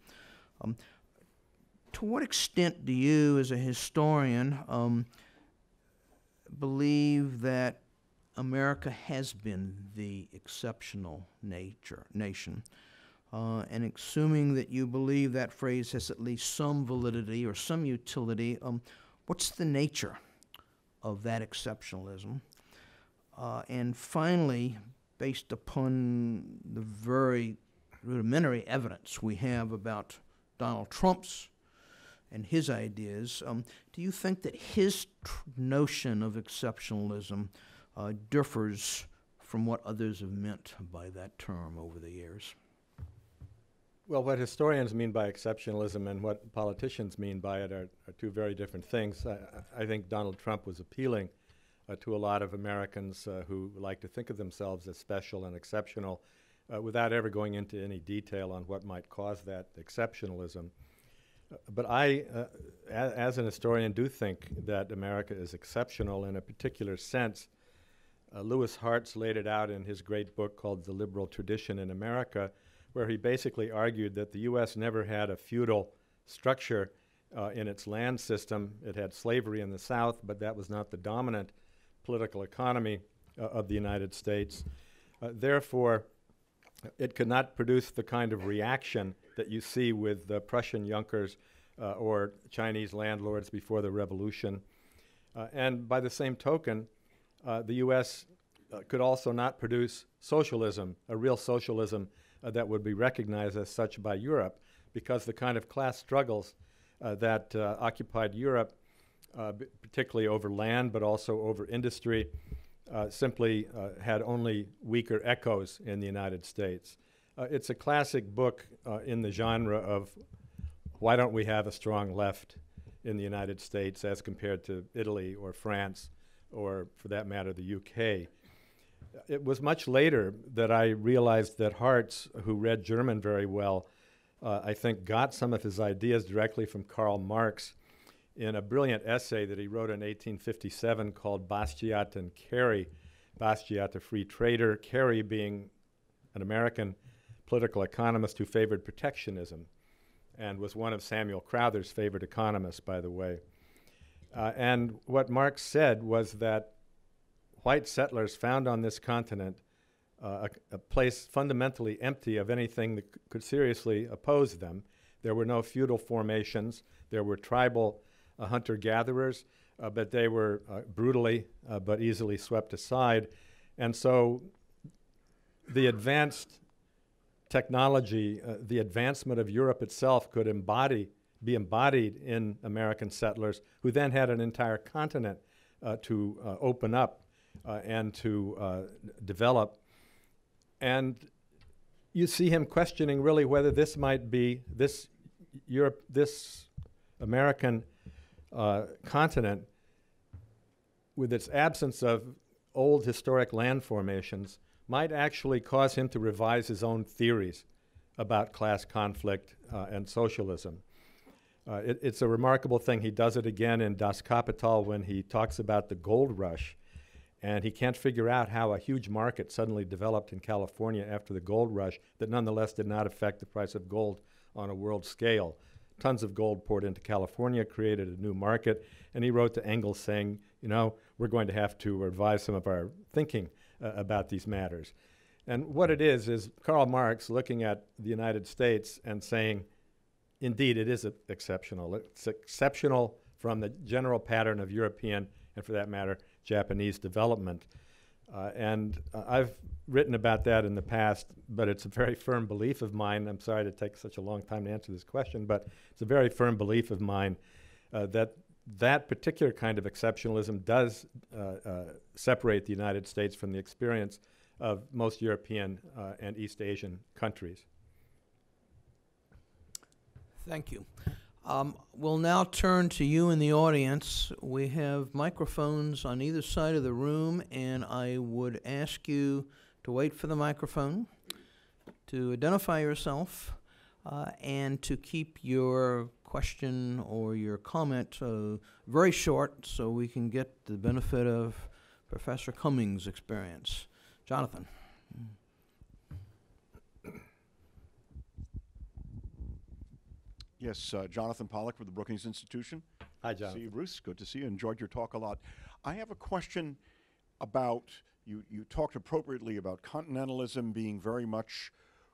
To what extent do you, as a historian, believe that America has been the exceptional nation? And assuming that you believe that phrase has at least some validity or some utility, what's the nature of that exceptionalism? And finally, based upon the very rudimentary evidence we have about Donald Trump's and his ideas, do you think that his notion of exceptionalism differs from what others have meant by that term over the years? Well, what historians mean by exceptionalism and what politicians mean by it are two very different things. I think Donald Trump was appealing to a lot of Americans who like to think of themselves as special and exceptional without ever going into any detail on what might cause that exceptionalism. But I, as an historian, do think that America is exceptional in a particular sense. Lewis Hartz laid it out in his great book called The Liberal Tradition in America, where he basically argued that the U.S. never had a feudal structure in its land system. It had slavery in the South, but that was not the dominant political economy of the United States. Therefore, it could not produce the kind of reaction that you see with the Prussian Junkers or Chinese landlords before the revolution. And by the same token, the U.S. Could also not produce socialism, a real socialism that would be recognized as such by Europe, because the kind of class struggles that occupied Europe, particularly over land but also over industry, simply had only weaker echoes in the United States. It's a classic book in the genre of why don't we have a strong left in the United States as compared to Italy or France or, for that matter, the UK. It was much later that I realized that Hartz, who read German very well, I think got some of his ideas directly from Karl Marx in a brilliant essay that he wrote in 1857 called Bastiat and Carey. Bastiat, a free trader, Carey being an American political economist who favored protectionism and was one of Samuel Crowther's favorite economists, by the way. And what Marx said was that white settlers found on this continent a place fundamentally empty of anything that could seriously oppose them. There were no feudal formations. There were tribal hunter-gatherers, but they were brutally but easily swept aside. And so the advanced technology, the advancement of Europe itself could be embodied in American settlers, who then had an entire continent to open up and to develop. And you see him questioning really whether this might be, this American continent, with its absence of old historic land formations, might actually cause him to revise his own theories about class conflict and socialism. It's a remarkable thing. He does it again in Das Kapital when he talks about the gold rush, and he can't figure out how a huge market suddenly developed in California after the gold rush that nonetheless did not affect the price of gold on a world scale. Tons of gold poured into California, created a new market, and he wrote to Engels saying, you know, we're going to have to revise some of our thinking about these matters. And what it is Karl Marx looking at the United States and saying, indeed, it is exceptional. It's exceptional from the general pattern of European, and for that matter, Japanese development. And I've written about that in the past, but it's a very firm belief of mine. I'm sorry to take such a long time to answer this question, but it's a very firm belief of mine that particular kind of exceptionalism does separate the United States from the experience of most European and East Asian countries. Thank you. We'll now turn to you in the audience. We have microphones on either side of the room, and I would ask you to wait for the microphone, to identify yourself, and to keep your question or your comment very short so we can get the benefit of Professor Cummings' experience. Jonathan. Yes, Jonathan Pollack with the Brookings Institution. Hi, Jonathan. See you, Bruce. Good to see you. Enjoyed your talk a lot. I have a question about, you talked appropriately about continentalism being very much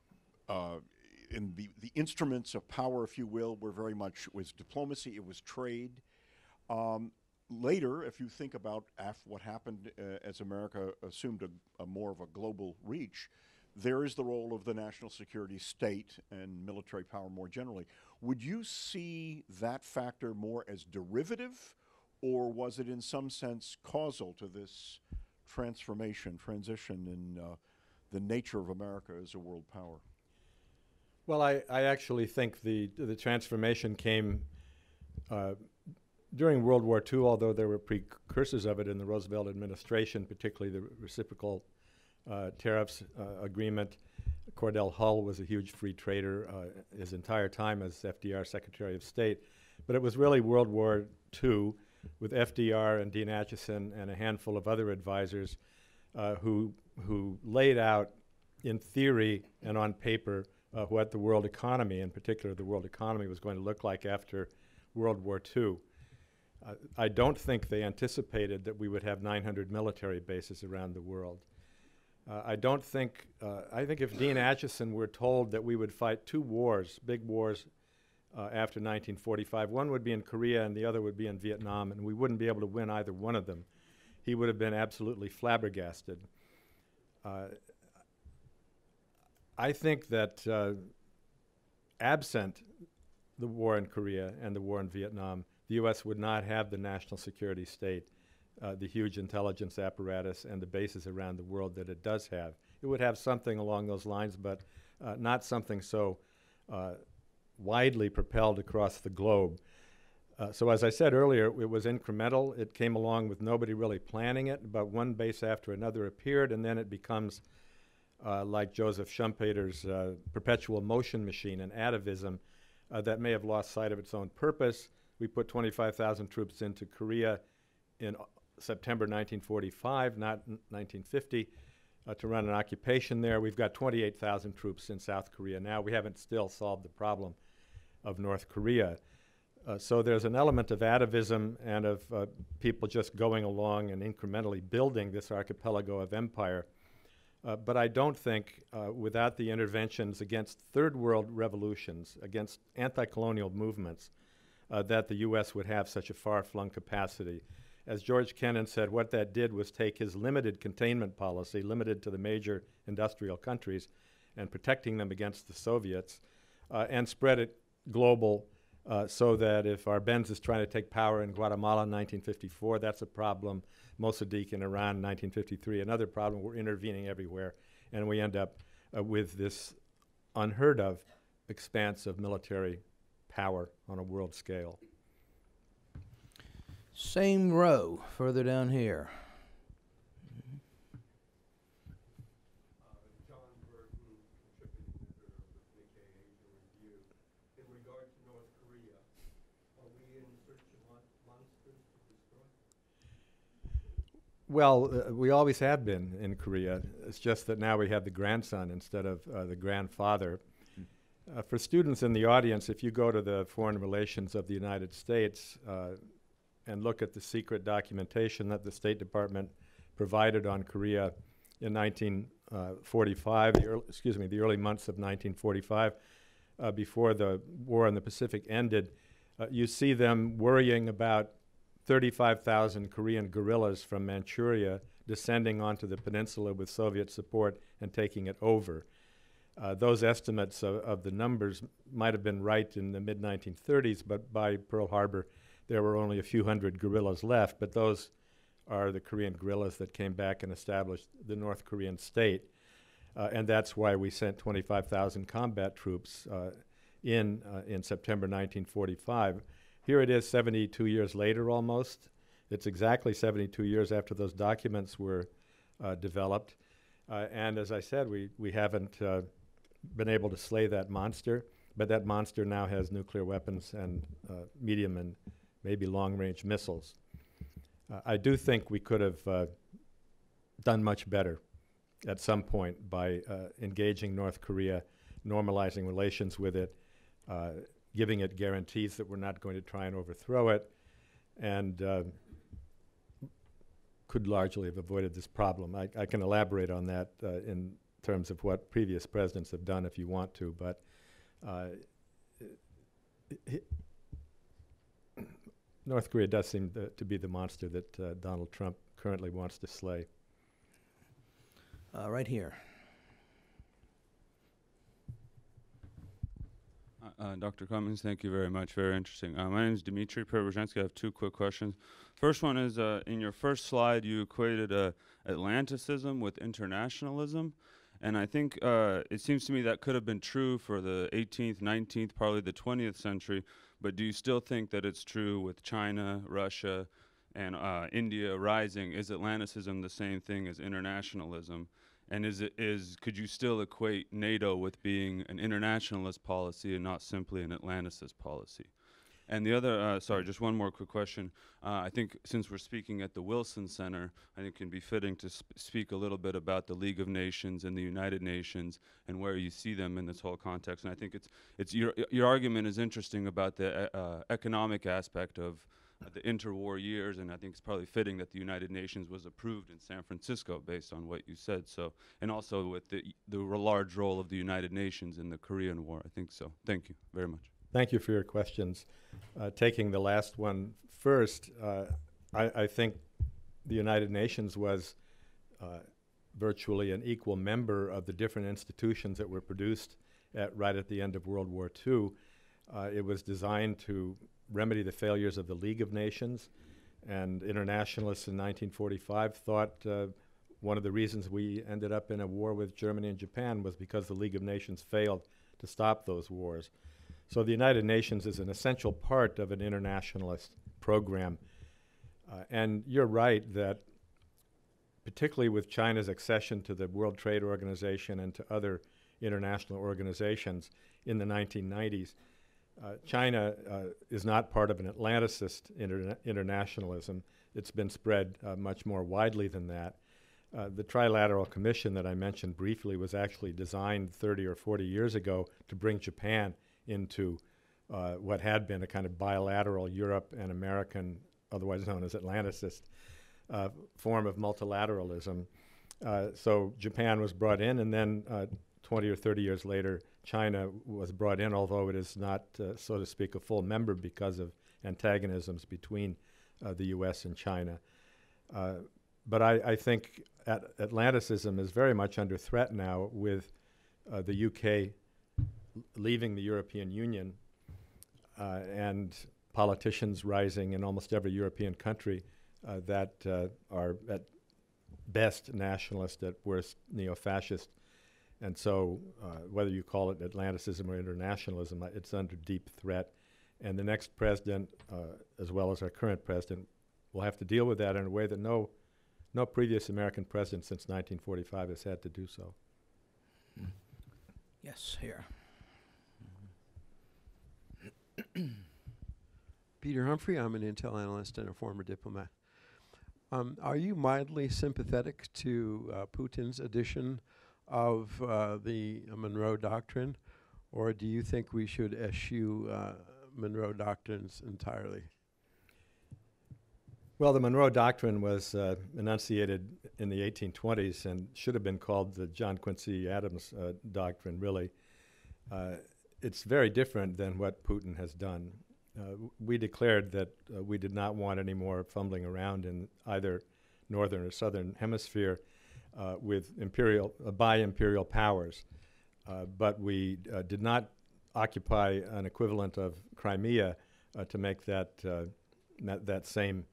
in the instruments of power, if you will, were very much, was diplomacy, it was trade. Later, if you think about what happened as America assumed a more of a global reach, there is the role of the national security state and military power more generally. Would you see that factor more as derivative, or was it in some sense causal to this transition in the nature of America as a world power? Well, I actually think the transformation came during World War II, although there were precursors of it in the Roosevelt administration, particularly the reciprocal tariffs agreement. Cordell Hull was a huge free trader his entire time as FDR Secretary of State. But it was really World War II with FDR and Dean Acheson and a handful of other advisors who laid out in theory and on paper what the world economy, in particular the world economy, was going to look like after World War II. I don't think they anticipated that we would have 900 military bases around the world. I think if Dean Acheson were told that we would fight two wars, big wars, after 1945. One would be in Korea and the other would be in Vietnam, and we wouldn't be able to win either one of them. He would have been absolutely flabbergasted. I think that absent the war in Korea and the war in Vietnam, the U.S. would not have the national security state, the huge intelligence apparatus, and the bases around the world that it does have. It would have something along those lines, but not something so widely propelled across the globe. So as I said earlier, it was incremental. It came along with nobody really planning it, but one base after another appeared, and then it becomes like Joseph Schumpeter's perpetual motion machine, an atavism that may have lost sight of its own purpose. We put 25,000 troops into Korea in September 1945, not 1950, to run an occupation there. We've got 28,000 troops in South Korea now. We haven't still solved the problem of North Korea. So there's an element of atavism and of people just going along and incrementally building this archipelago of empire. But I don't think, without the interventions against third world revolutions, against anti-colonial movements, that the U.S. would have such a far-flung capacity. As George Kennan said, what that did was take his limited containment policy, limited to the major industrial countries, and protecting them against the Soviets, and spread it global, so that if Arbenz is trying to take power in Guatemala in 1954, that's a problem. Mossadegh in Iran in 1953, another problem. We're intervening everywhere, and we end up with this unheard of expanse of military power on a world scale. Same row, further down here. John Burton, contributing editor of the Nikkei Asian Review. In regard to North Korea, are we in search of monsters to destroy? Well, we always have been in Korea. It's just that now we have the grandson instead of the grandfather. For students in the audience, if you go to the Foreign Relations of the United States and look at the secret documentation that the State Department provided on Korea in 1945, the early months of 1945, before the war in the Pacific ended, you see them worrying about 35,000 Korean guerrillas from Manchuria descending onto the peninsula with Soviet support and taking it over. Those estimates of the numbers might have been right in the mid-1930s, but by Pearl Harbor, there were only a few hundred guerrillas left, but those are the Korean guerrillas that came back and established the North Korean state. And that's why we sent 25,000 combat troops in September 1945. Here it is 72 years later almost. It's exactly 72 years after those documents were developed. And as I said, we haven't been able to slay that monster, but that monster now has nuclear weapons and medium and maybe long-range missiles. I do think we could have done much better at some point by engaging North Korea, normalizing relations with it, giving it guarantees that we're not going to try and overthrow it, and could largely have avoided this problem. I can elaborate on that in terms of what previous presidents have done if you want to, but North Korea does seem to be the monster that Donald Trump currently wants to slay. Right here. Dr. Cummings, thank you very much. Very interesting. My name is Dmitry Preobrazhensky. I have two quick questions. First one is, in your first slide, you equated Atlanticism with internationalism. And I think it seems to me that could have been true for the 18th, 19th, probably the 20th century. But do you still think that it's true with China, Russia, and India rising? Is Atlanticism the same thing as internationalism? And could you still equate NATO with being an internationalist policy and not simply an Atlanticist policy? And the other, sorry, just one more quick question. I think since we're speaking at the Wilson Center, I think it can be fitting to speak a little bit about the League of Nations and the United Nations and where you see them in this whole context. And I think it's your argument is interesting about the economic aspect of the interwar years, and I think it's probably fitting that the United Nations was approved in San Francisco based on what you said. So, and also with the large role of the United Nations in the Korean War, I think so. Thank you very much. Thank you for your questions. Taking the last one first, I think the United Nations was virtually an equal member of the different institutions that were produced right at the end of World War II. It was designed to remedy the failures of the League of Nations, and internationalists in 1945 thought one of the reasons we ended up in a war with Germany and Japan was because the League of Nations failed to stop those wars. So the United Nations is an essential part of an internationalist program. And you're right that particularly with China's accession to the World Trade Organization and to other international organizations in the 1990s, China is not part of an Atlanticist internationalism. It's been spread much more widely than that. The Trilateral Commission that I mentioned briefly was actually designed 30 or 40 years ago to bring Japan into what had been a kind of bilateral Europe and American, otherwise known as Atlanticist, form of multilateralism. So Japan was brought in, and then 20 or 30 years later, China was brought in, although it is not, so to speak, a full member because of antagonisms between the U.S. and China. But I think Atlanticism is very much under threat now with the U.K. leaving the European Union and politicians rising in almost every European country that are at best nationalist, at worst neo-fascist. And so whether you call it Atlanticism or internationalism, it's under deep threat. And the next president, as well as our current president, will have to deal with that in a way that no previous American president since 1945 has had to do so. Yes, here. Peter Humphrey, I'm an intel analyst and a former diplomat. Are you mildly sympathetic to Putin's addition of the Monroe Doctrine, or do you think we should eschew Monroe Doctrines entirely? Well, the Monroe Doctrine was enunciated in the 1820s and should have been called the John Quincy Adams Doctrine, really. It's very different than what Putin has done. We declared that we did not want any more fumbling around in either northern or southern hemisphere with by imperial powers. But we did not occupy an equivalent of Crimea to make that same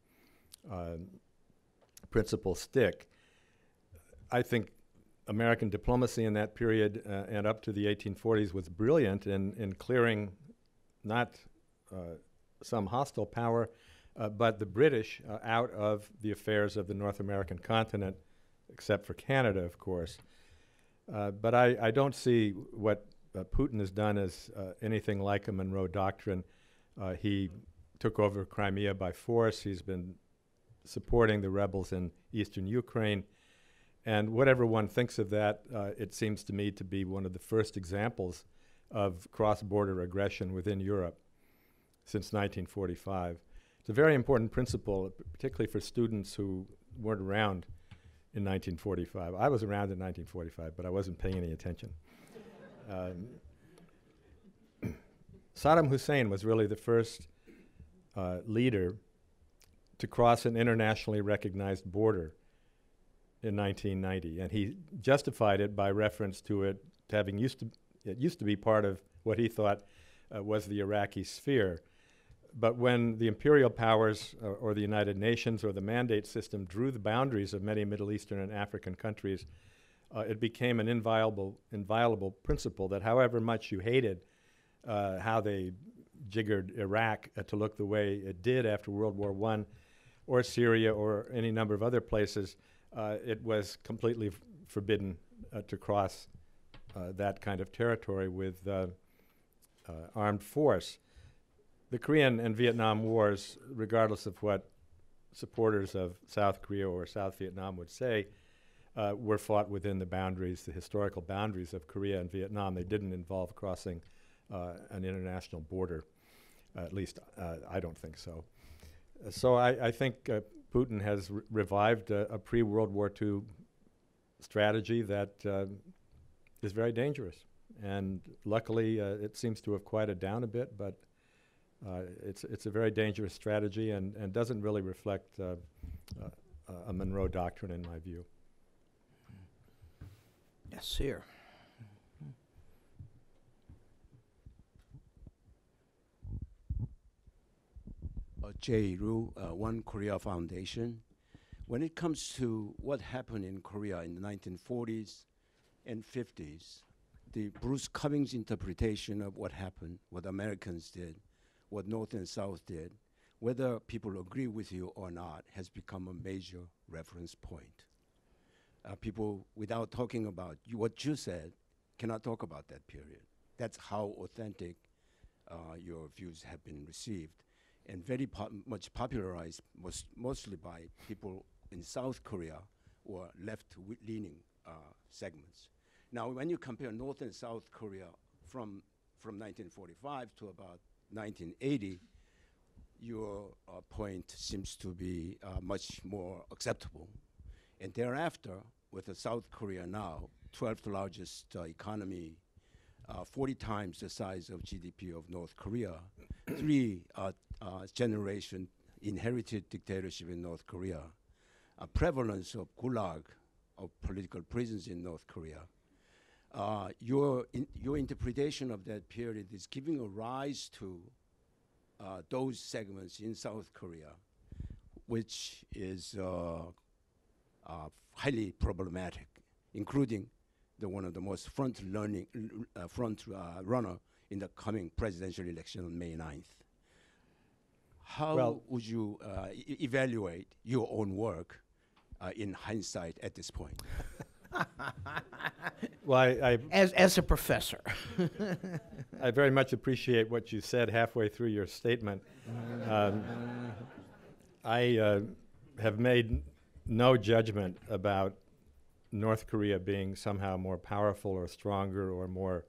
principle stick. I think American diplomacy in that period and up to the 1840s was brilliant in clearing not some hostile power, but the British out of the affairs of the North American continent, except for Canada, of course. But I don't see what Putin has done as anything like a Monroe Doctrine. He took over Crimea by force. He's been supporting the rebels in eastern Ukraine. And whatever one thinks of that, it seems to me to be one of the first examples of cross-border aggression within Europe since 1945. It's a very important principle, particularly for students who weren't around in 1945. I was around in 1945, but I wasn't paying any attention. Saddam Hussein was really the first leader to cross an internationally recognized border in 1990, and he justified it by reference to it having used to be part of what he thought was the Iraqi sphere. But when the imperial powers or the United Nations or the mandate system drew the boundaries of many Middle Eastern and African countries, it became an inviolable principle that however much you hated how they jiggered Iraq to look the way it did after World War I, or Syria or any number of other places, it was completely forbidden to cross that kind of territory with armed force. The Korean and Vietnam Wars, regardless of what supporters of South Korea or South Vietnam would say, were fought within the boundaries, the historical boundaries of Korea and Vietnam. They didn't involve crossing an international border. At least I don't think so. So I think Putin has revived a pre-World War II strategy that is very dangerous. And luckily, it seems to have quieted down a bit, but it's a very dangerous strategy and doesn't really reflect a Monroe doctrine in my view. Yes, here. J. Rue, One Korea Foundation. When it comes to what happened in Korea in the 1940s and 50s, the Bruce Cummings interpretation of what happened, what Americans did, what North and South did, whether people agree with you or not, has become a major reference point. People, without talking about what you said, cannot talk about that period. That's how authentic your views have been received, and very much popularized mostly by people in South Korea or left-leaning segments. Now, when you compare North and South Korea from 1945 to about 1980, your point seems to be much more acceptable. And thereafter, with the South Korea now, 12th largest economy, 40 times the size of GDP of North Korea, 3 generation inherited dictatorship in North Korea, a prevalence of gulag, of political prisons in North Korea. Your interpretation of that period is giving a rise to those segments in South Korea, which is highly problematic, including one of the most front runner in the coming presidential election on May 9th. How would you evaluate your own work in hindsight at this point? Well, As a professor. I very much appreciate what you said halfway through your statement. I have made no judgment about North Korea being somehow more powerful or stronger or more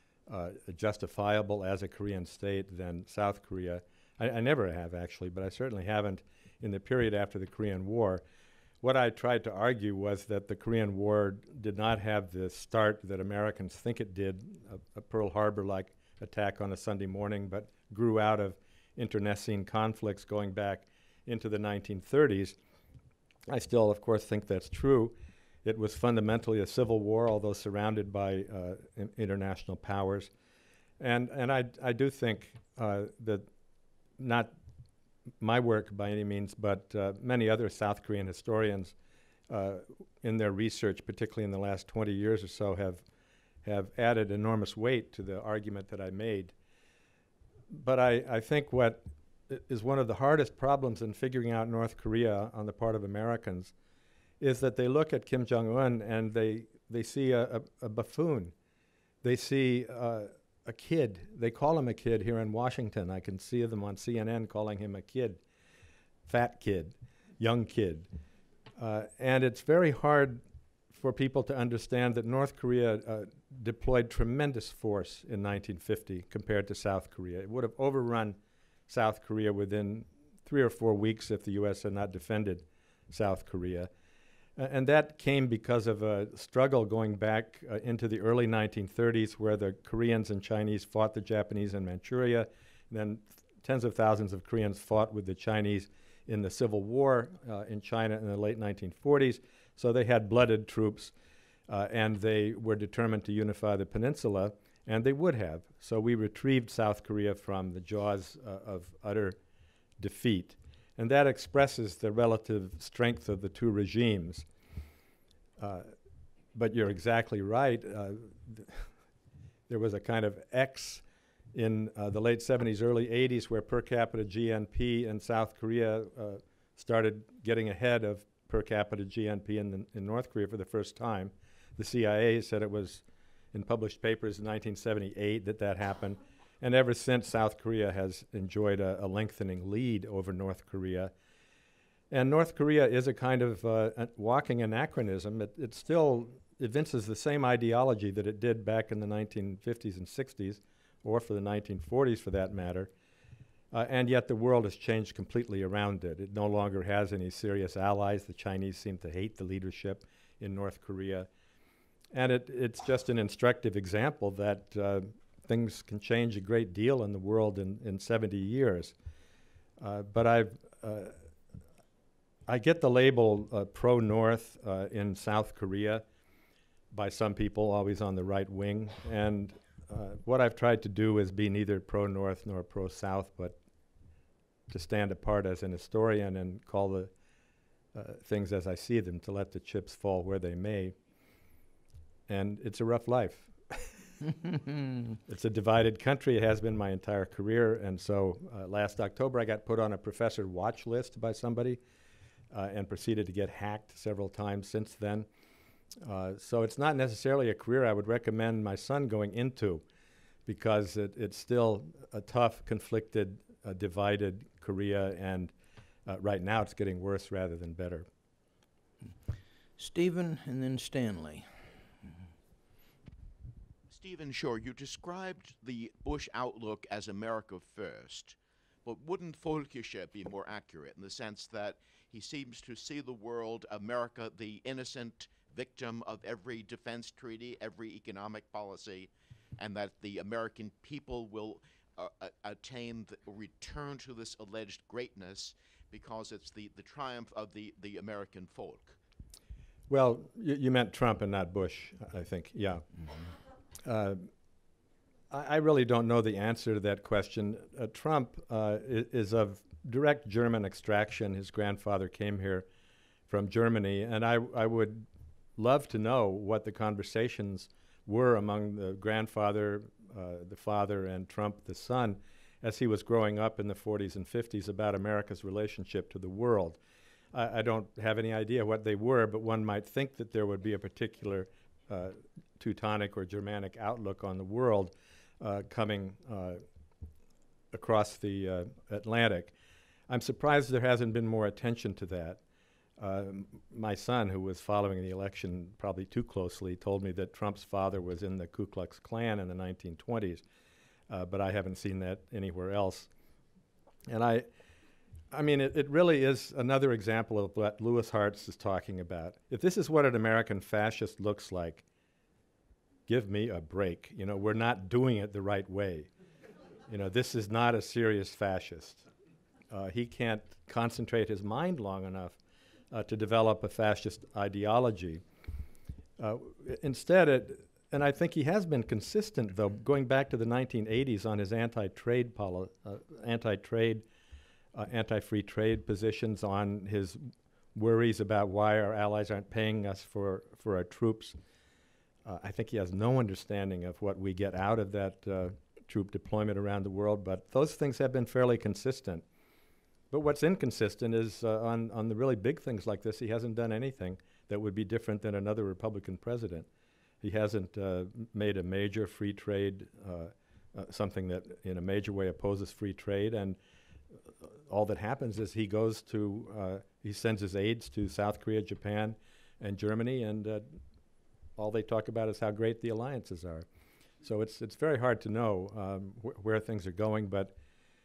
justifiable as a Korean state than South Korea. I never have, actually, but I certainly haven't in the period after the Korean War. What I tried to argue was that the Korean War did not have the start that Americans think it did, a Pearl Harbor-like attack on a Sunday morning, but grew out of internecine conflicts going back into the 1930s. I still, of course, think that's true. It was fundamentally a civil war, although surrounded by international powers. And I do think that not my work by any means, but many other South Korean historians in their research, particularly in the last 20 years or so, have added enormous weight to the argument that I made. But I think what is one of the hardest problems in figuring out North Korea on the part of Americans is that they look at Kim Jong-un and they see a buffoon. They see a kid. They call him a kid here in Washington. I can see them on CNN calling him a kid, fat kid, young kid. And it's very hard for people to understand that North Korea deployed tremendous force in 1950 compared to South Korea. It would have overrun South Korea within 3 or 4 weeks if the U.S. had not defended South Korea. And that came because of a struggle going back into the early 1930s where the Koreans and Chinese fought the Japanese in Manchuria. And then tens of thousands of Koreans fought with the Chinese in the Civil War in China in the late 1940s. So they had blooded troops, and they were determined to unify the peninsula, and they would have. So we retrieved South Korea from the jaws of utter defeat. And that expresses the relative strength of the two regimes. But you're exactly right. There was a kind of X in the late 70s, early 80s, where per capita GNP in South Korea started getting ahead of per capita GNP in North Korea for the first time. The CIA said it was in published papers in 1978 that happened. And ever since, South Korea has enjoyed a lengthening lead over North Korea. And North Korea is a kind of walking anachronism. It still evinces the same ideology that it did back in the 1950s and 60s, or for the 1940s for that matter. And yet the world has changed completely around it. It no longer has any serious allies. The Chinese seem to hate the leadership in North Korea. And it's just an instructive example that things can change a great deal in the world in 70 years. But I get the label pro-North in South Korea by some people, always on the right wing. And what I've tried to do is be neither pro-North nor pro-South, but to stand apart as an historian and call the things as I see them, to let the chips fall where they may. And it's a rough life. It's a divided country. It has been my entire career. And so last October, I got put on a professor watch list by somebody and proceeded to get hacked several times since then. So it's not necessarily a career I would recommend my son going into, because it's still a tough, conflicted, divided Korea, and right now it's getting worse rather than better. Stephen and then Stanley. Stephen, sure, you described the Bush outlook as America first, but wouldn't Völkische be more accurate in the sense that he seems to see the world, America, the innocent victim of every defense treaty, every economic policy, and that the American people will attain return to this alleged greatness because it's the triumph of the American folk? Well, you meant Trump and not Bush, I think, yeah. Mm-hmm. I really don't know the answer to that question. Trump is of direct German extraction. His grandfather came here from Germany, and I would love to know what the conversations were among the grandfather, the father, and Trump, the son, as he was growing up in the 40s and 50s about America's relationship to the world. I don't have any idea what they were, but one might think that there would be a particular Teutonic or Germanic outlook on the world coming across the Atlantic. I'm surprised there hasn't been more attention to that. My son, who was following the election probably too closely, told me that Trump's father was in the Ku Klux Klan in the 1920s, but I haven't seen that anywhere else. And I mean, it really is another example of what Lewis Hartz is talking about. If this is what an American fascist looks like, give me a break. You know, we're not doing it the right way. You know, this is not a serious fascist. He can't concentrate his mind long enough to develop a fascist ideology. Instead, and I think he has been consistent, though, going back to the 1980s on his anti-free trade positions, on his worries about why our allies aren't paying us for our troops. I think he has no understanding of what we get out of that troop deployment around the world, but those things have been fairly consistent. But what's inconsistent is on the really big things like this, he hasn't done anything that would be different than another Republican president. He hasn't made a major free trade, something that in a major way opposes free trade, and all that happens is he goes to, he sends his aides to South Korea, Japan, and Germany, and all they talk about is how great the alliances are. So it's very hard to know where things are going, but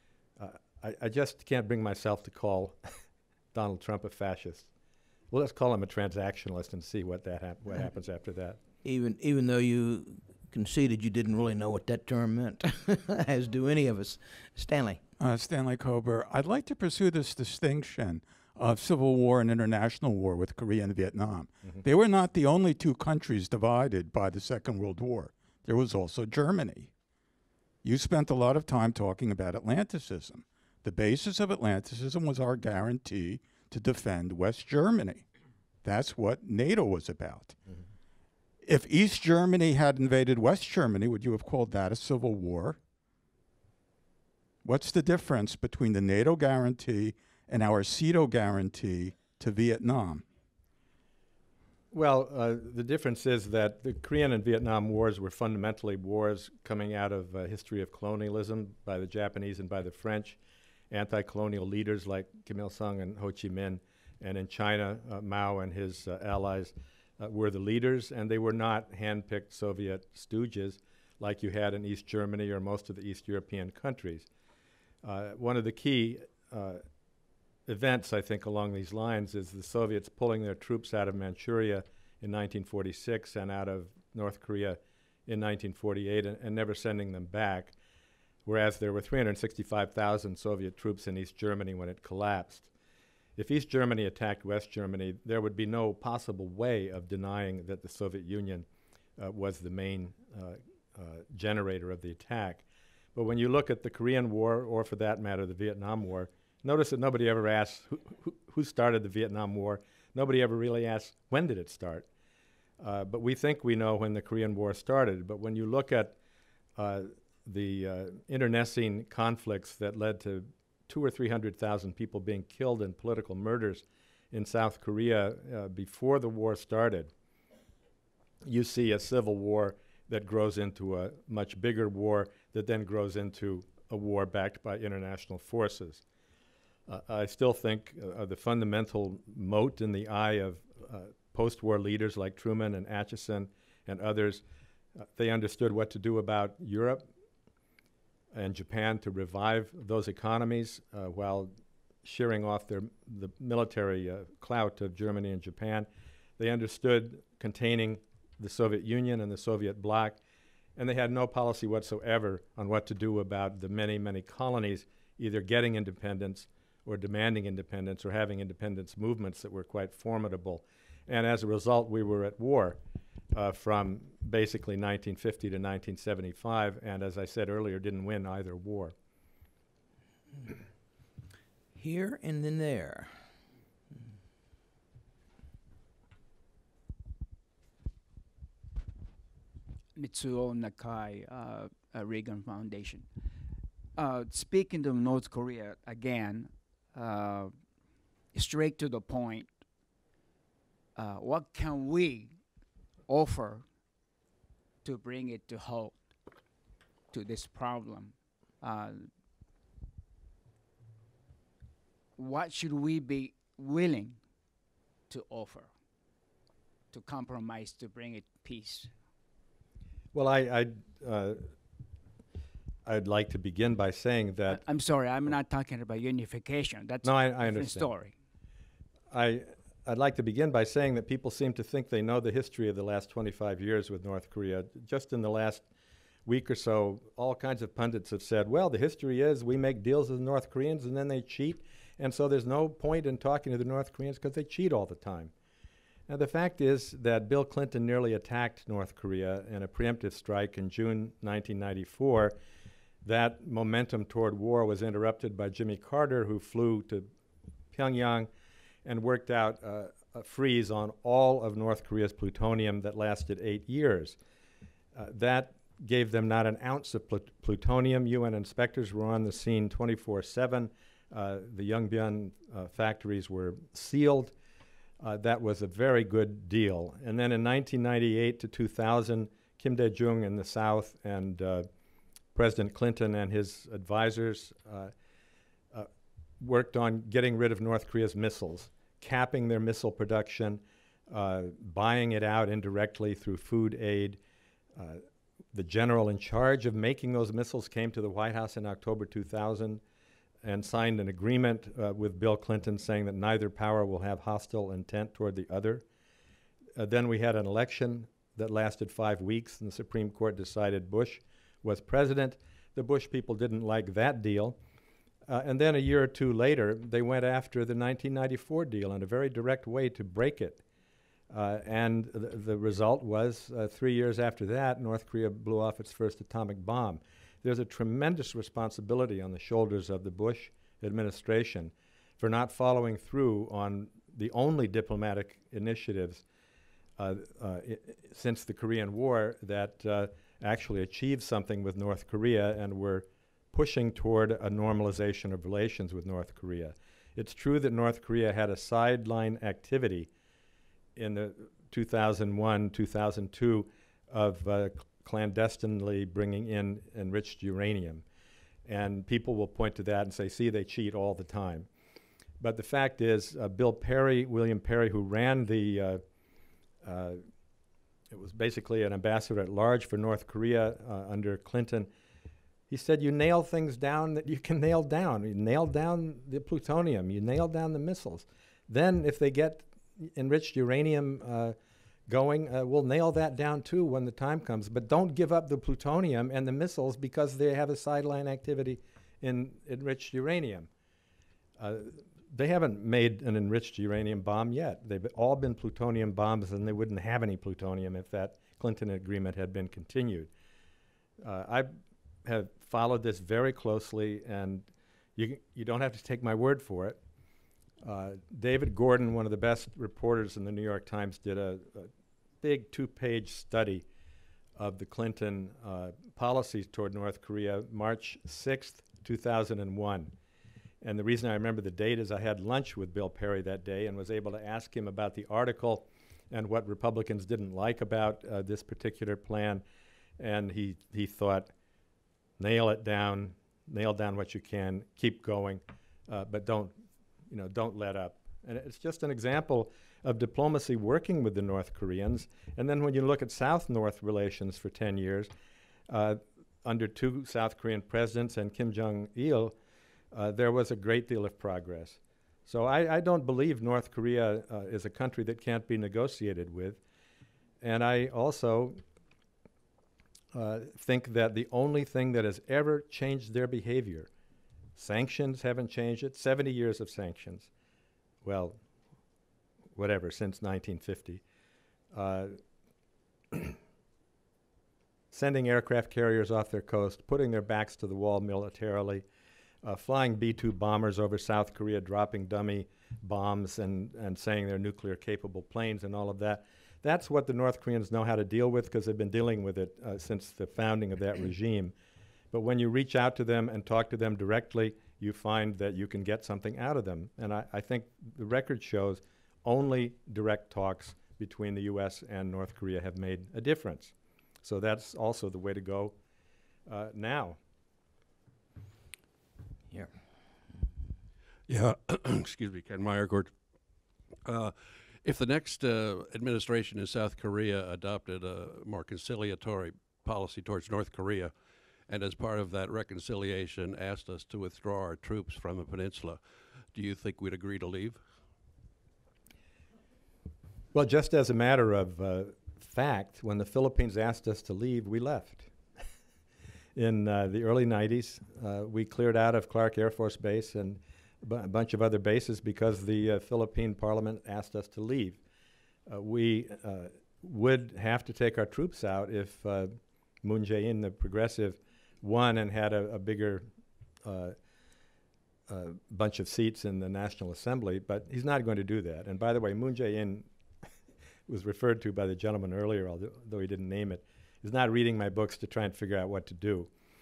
I just can't bring myself to call Donald Trump a fascist. Well, let's call him a transactionalist and see what happens after that. Even though you conceded you didn't really know what that term meant, as do any of us. Stanley. Stanley Kober. I'd like to pursue this distinction of civil war and international war with Korea and Vietnam. Mm-hmm. They were not the only two countries divided by the Second World War. There was also Germany. You spent a lot of time talking about Atlanticism. The basis of Atlanticism was our guarantee to defend West Germany. That's what NATO was about. Mm-hmm. If East Germany had invaded West Germany, would you have called that a civil war? What's the difference between the NATO guarantee and our CETO guarantee to Vietnam? Well, the difference is that the Korean and Vietnam wars were fundamentally wars coming out of a history of colonialism by the Japanese and by the French, anti-colonial leaders like Kim Il-sung and Ho Chi Minh, and in China, Mao and his allies were the leaders, and they were not hand-picked Soviet stooges like you had in East Germany or most of the East European countries. One of the key events, I think, along these lines is the Soviets pulling their troops out of Manchuria in 1946 and out of North Korea in 1948 and never sending them back, whereas there were 365,000 Soviet troops in East Germany when it collapsed. If East Germany attacked West Germany, there would be no possible way of denying that the Soviet Union was the main generator of the attack. But when you look at the Korean War, or for that matter, the Vietnam War, notice that nobody ever asks who started the Vietnam War. Nobody ever really asks, when did it start? But we think we know when the Korean War started. But when you look at the internecine conflicts that led to 200,000 or 300,000 people being killed in political murders in South Korea before the war started, you see a civil war that grows into a much bigger war that then grows into a war backed by international forces. I still think the fundamental moat in the eye of post-war leaders like Truman and Acheson and others, they understood what to do about Europe and Japan to revive those economies while shearing off the military clout of Germany and Japan. They understood containing the Soviet Union and the Soviet bloc, and they had no policy whatsoever on what to do about the many, many colonies either getting independence or demanding independence or having independence movements that were quite formidable. And as a result, we were at war from basically 1950 to 1975, and as I said earlier, didn't win either war. Here and then there. Mitsuo Nakai, Reagan Foundation. Speaking of North Korea again, straight to the point, what can we offer to bring it to halt to this problem? What should we be willing to offer to compromise to bring it peace? Well, I'd like to begin by saying that... I'm sorry, I'm not talking about unification. That's no, I a different understand. story. I'd like to begin by saying that people seem to think they know the history of the last 25 years with North Korea. Just in the last week or so, all kinds of pundits have said, well, the history is we make deals with the North Koreans and then they cheat, and so there's no point in talking to the North Koreans because they cheat all the time. Now, the fact is that Bill Clinton nearly attacked North Korea in a preemptive strike in June 1994. That momentum toward war was interrupted by Jimmy Carter, who flew to Pyongyang and worked out a freeze on all of North Korea's plutonium that lasted 8 years. That gave them not an ounce of plutonium. UN inspectors were on the scene 24/7. The Yongbyon factories were sealed. That was a very good deal. And then in 1998 to 2000, Kim Dae-jung in the South and President Clinton and his advisors worked on getting rid of North Korea's missiles, capping their missile production, buying it out indirectly through food aid. The general in charge of making those missiles came to the White House in October 2000 and signed an agreement with Bill Clinton saying that neither power will have hostile intent toward the other. Then we had an election that lasted 5 weeks, and the Supreme Court decided Bush was president. The Bush people didn't like that deal. And then a year or two later, they went after the 1994 deal in a very direct way to break it. And the result was 3 years after that, North Korea blew off its first atomic bomb. There's a tremendous responsibility on the shoulders of the Bush administration for not following through on the only diplomatic initiatives since the Korean War that actually achieved something with North Korea and were pushing toward a normalization of relations with North Korea. It's true that North Korea had a sideline activity in the 2001, 2002 of clandestinely bringing in enriched uranium. And people will point to that and say, see, they cheat all the time. But the fact is, Bill Perry, William Perry, who ran the, it was basically an ambassador at large for North Korea under Clinton, he said, you nail things down that you can nail down. You nail down the plutonium, you nail down the missiles. Then if they get enriched uranium going. We'll nail that down too when the time comes. But don't give up the plutonium and the missiles because they have a sideline activity in enriched uranium. They haven't made an enriched uranium bomb yet. They've all been plutonium bombs, and they wouldn't have any plutonium if that Clinton agreement had been continued. I have followed this very closely, and you don't have to take my word for it. David Gordon, one of the best reporters in the New York Times, did a big 2-page study of the Clinton policies toward North Korea, March 6th, 2001. And the reason I remember the date is I had lunch with Bill Perry that day and was able to ask him about the article and what Republicans didn't like about this particular plan. And he thought, nail down what you can, keep going, but don't let up. And it's just an example of diplomacy working with the North Koreans. And then when you look at South-North relations for 10 years, under 2 South Korean presidents and Kim Jong-il, there was a great deal of progress. So I don't believe North Korea is a country that can't be negotiated with. And I also think that the only thing that has ever changed their behavior, sanctions haven't changed it, 70 years of sanctions, well, whatever, since 1950. Sending aircraft carriers off their coast, putting their backs to the wall militarily, flying B-2 bombers over South Korea, dropping dummy bombs and saying they're nuclear-capable planes and all of that. That's what the North Koreans know how to deal with because they've been dealing with it since the founding of that regime. But when you reach out to them and talk to them directly, you find that you can get something out of them. And I think the record shows only direct talks between the U.S. and North Korea have made a difference. So that's also the way to go now. Here. Yeah, excuse me, Ken Meyergord. If the next administration in South Korea adopted a more conciliatory policy towards North Korea, and as part of that reconciliation asked us to withdraw our troops from the peninsula, do you think we'd agree to leave? Well, just as a matter of fact, when the Philippines asked us to leave, we left. In the early 90s, we cleared out of Clark Air Force Base and a bunch of other bases because the Philippine Parliament asked us to leave. We would have to take our troops out if Moon Jae-in, the progressive, won and had a bigger bunch of seats in the National Assembly, but he's not going to do that. And by the way, Moon Jae-in was referred to by the gentleman earlier, although he didn't name it, is not reading my books to try and figure out what to do.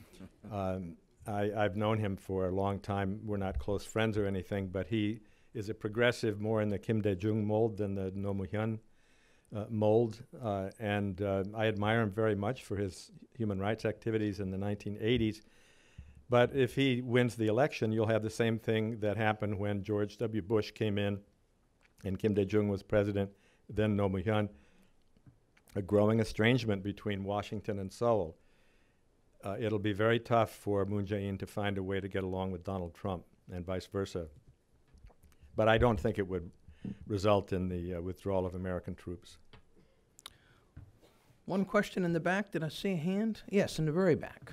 I've known him for a long time. We're not close friends or anything, but he is a progressive more in the Kim Dae-jung mold than the Roh Moo-hyun mold. And I admire him very much for his human rights activities in the 1980s. But if he wins the election, you'll have the same thing that happened when George W. Bush came in and Kim Dae-jung was president, then Roh Moo-hyun, a growing estrangement between Washington and Seoul. It'll be very tough for Moon Jae-in to find a way to get along with Donald Trump and vice versa. But I don't think it would result in the withdrawal of American troops. One question in the back. Did I see a hand? Yes, in the very back.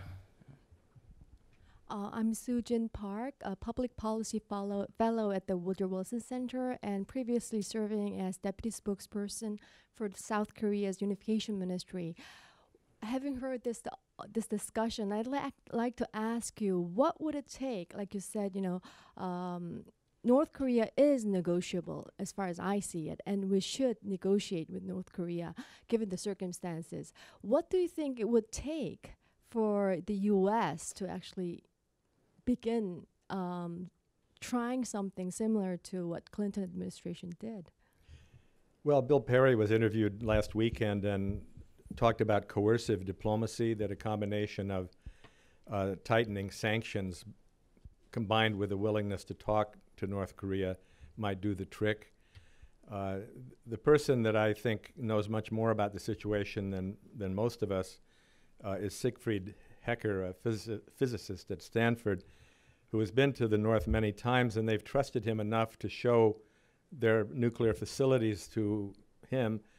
I'm Soo-Jin Park, a public policy fellow at the Woodrow Wilson Center and previously serving as deputy spokesperson for South Korea's unification ministry. Having heard this discussion, I'd like to ask you, what would it take? Like you said, North Korea is negotiable as far as I see it, and we should negotiate with North Korea given the circumstances. What do you think it would take for the U.S. to actually begin trying something similar to what Clinton administration did? Well, Bill Perry was interviewed last weekend and talked about coercive diplomacy, that a combination of tightening sanctions combined with a willingness to talk to North Korea might do the trick. The person that I think knows much more about the situation than most of us is Siegfried Hecker, a physicist at Stanford, who has been to the North many times, and they've trusted him enough to show their nuclear facilities to him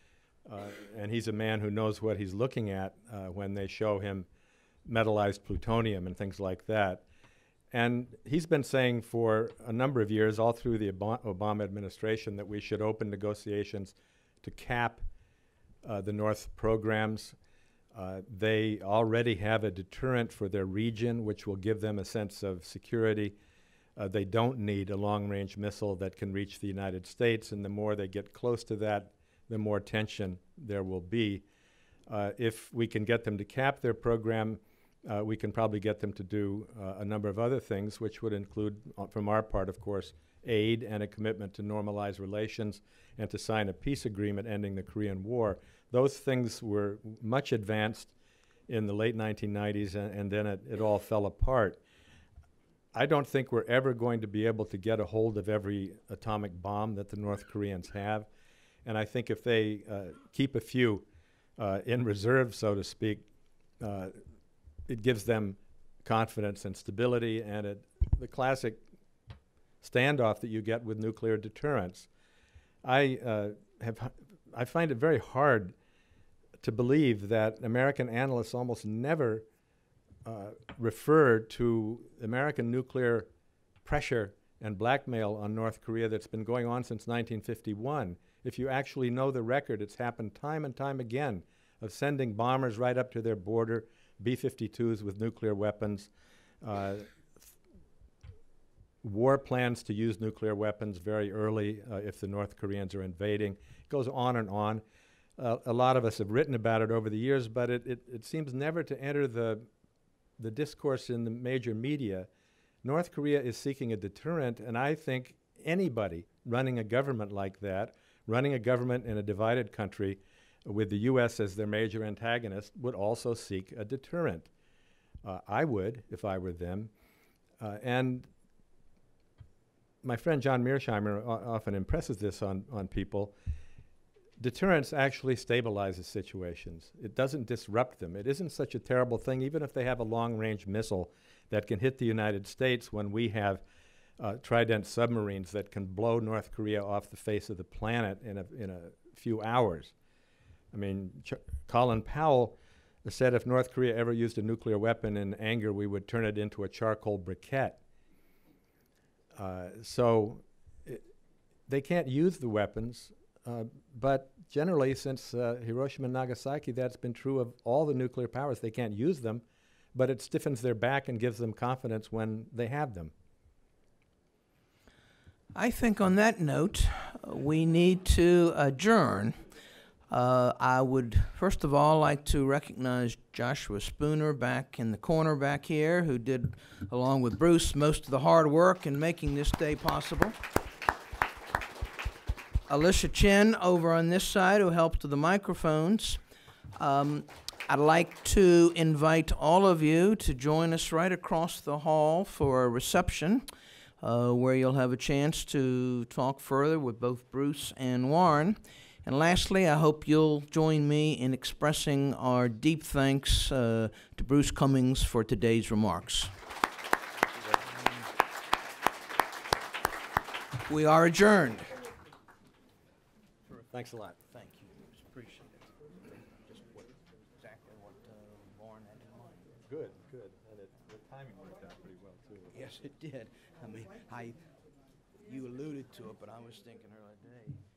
And he's a man who knows what he's looking at when they show him metallized plutonium and things like that. And he's been saying for a number of years, all through the Obama administration, that we should open negotiations to cap the North programs. They already have a deterrent for their region, which will give them a sense of security. They don't need a long-range missile that can reach the United States, and the more they get close to that, the more tension there will be. If we can get them to cap their program, we can probably get them to do a number of other things, which would include, from our part, of course, aid and a commitment to normalize relations and to sign a peace agreement ending the Korean War. Those things were much advanced in the late 1990s, and then it all fell apart. I don't think we're ever going to be able to get a hold of every atomic bomb that the North Koreans have. And I think if they keep a few in reserve, so to speak, it gives them confidence and stability, and the classic standoff that you get with nuclear deterrence. I find it very hard to believe that American analysts almost never refer to American nuclear pressure and blackmail on North Korea that's been going on since 1951. If you actually know the record, it's happened time and time again of sending bombers right up to their border, B-52s with nuclear weapons, war plans to use nuclear weapons very early if the North Koreans are invading. It goes on and on. A lot of us have written about it over the years, but it seems never to enter the discourse in the major media. North Korea is seeking a deterrent, and I think anybody running a government like that, running a government in a divided country with the U.S. as their major antagonist, would also seek a deterrent. I would, if I were them. And my friend John Mearsheimer often impresses this on people. Deterrence actually stabilizes situations. It doesn't disrupt them. It isn't such a terrible thing, even if they have a long-range missile that can hit the United States when we have Trident submarines that can blow North Korea off the face of the planet in a few hours. I mean, Colin Powell said if North Korea ever used a nuclear weapon in anger, we would turn it into a charcoal briquette. So they can't use the weapons, but generally since Hiroshima and Nagasaki, that's been true of all the nuclear powers. They can't use them, but it stiffens their back and gives them confidence when they have them. I think on that note, we need to adjourn. I would, first of all, like to recognize Joshua Spooner back in the corner back here, who did, along with Bruce, most of the hard work in making this day possible. Alicia Chen over on this side, who helped with the microphones. I'd like to invite all of you to join us right across the hall for a reception, where you'll have a chance to talk further with both Bruce and Warren. And lastly, I hope you'll join me in expressing our deep thanks to Bruce Cummings for today's remarks. We are adjourned. Thanks a lot. Thank you. Appreciate it. Just exactly what Warren had in mind. Good, good. And the timing worked out pretty well, too. Yes, it did. I mean, you alluded to it, but I was thinking earlier today.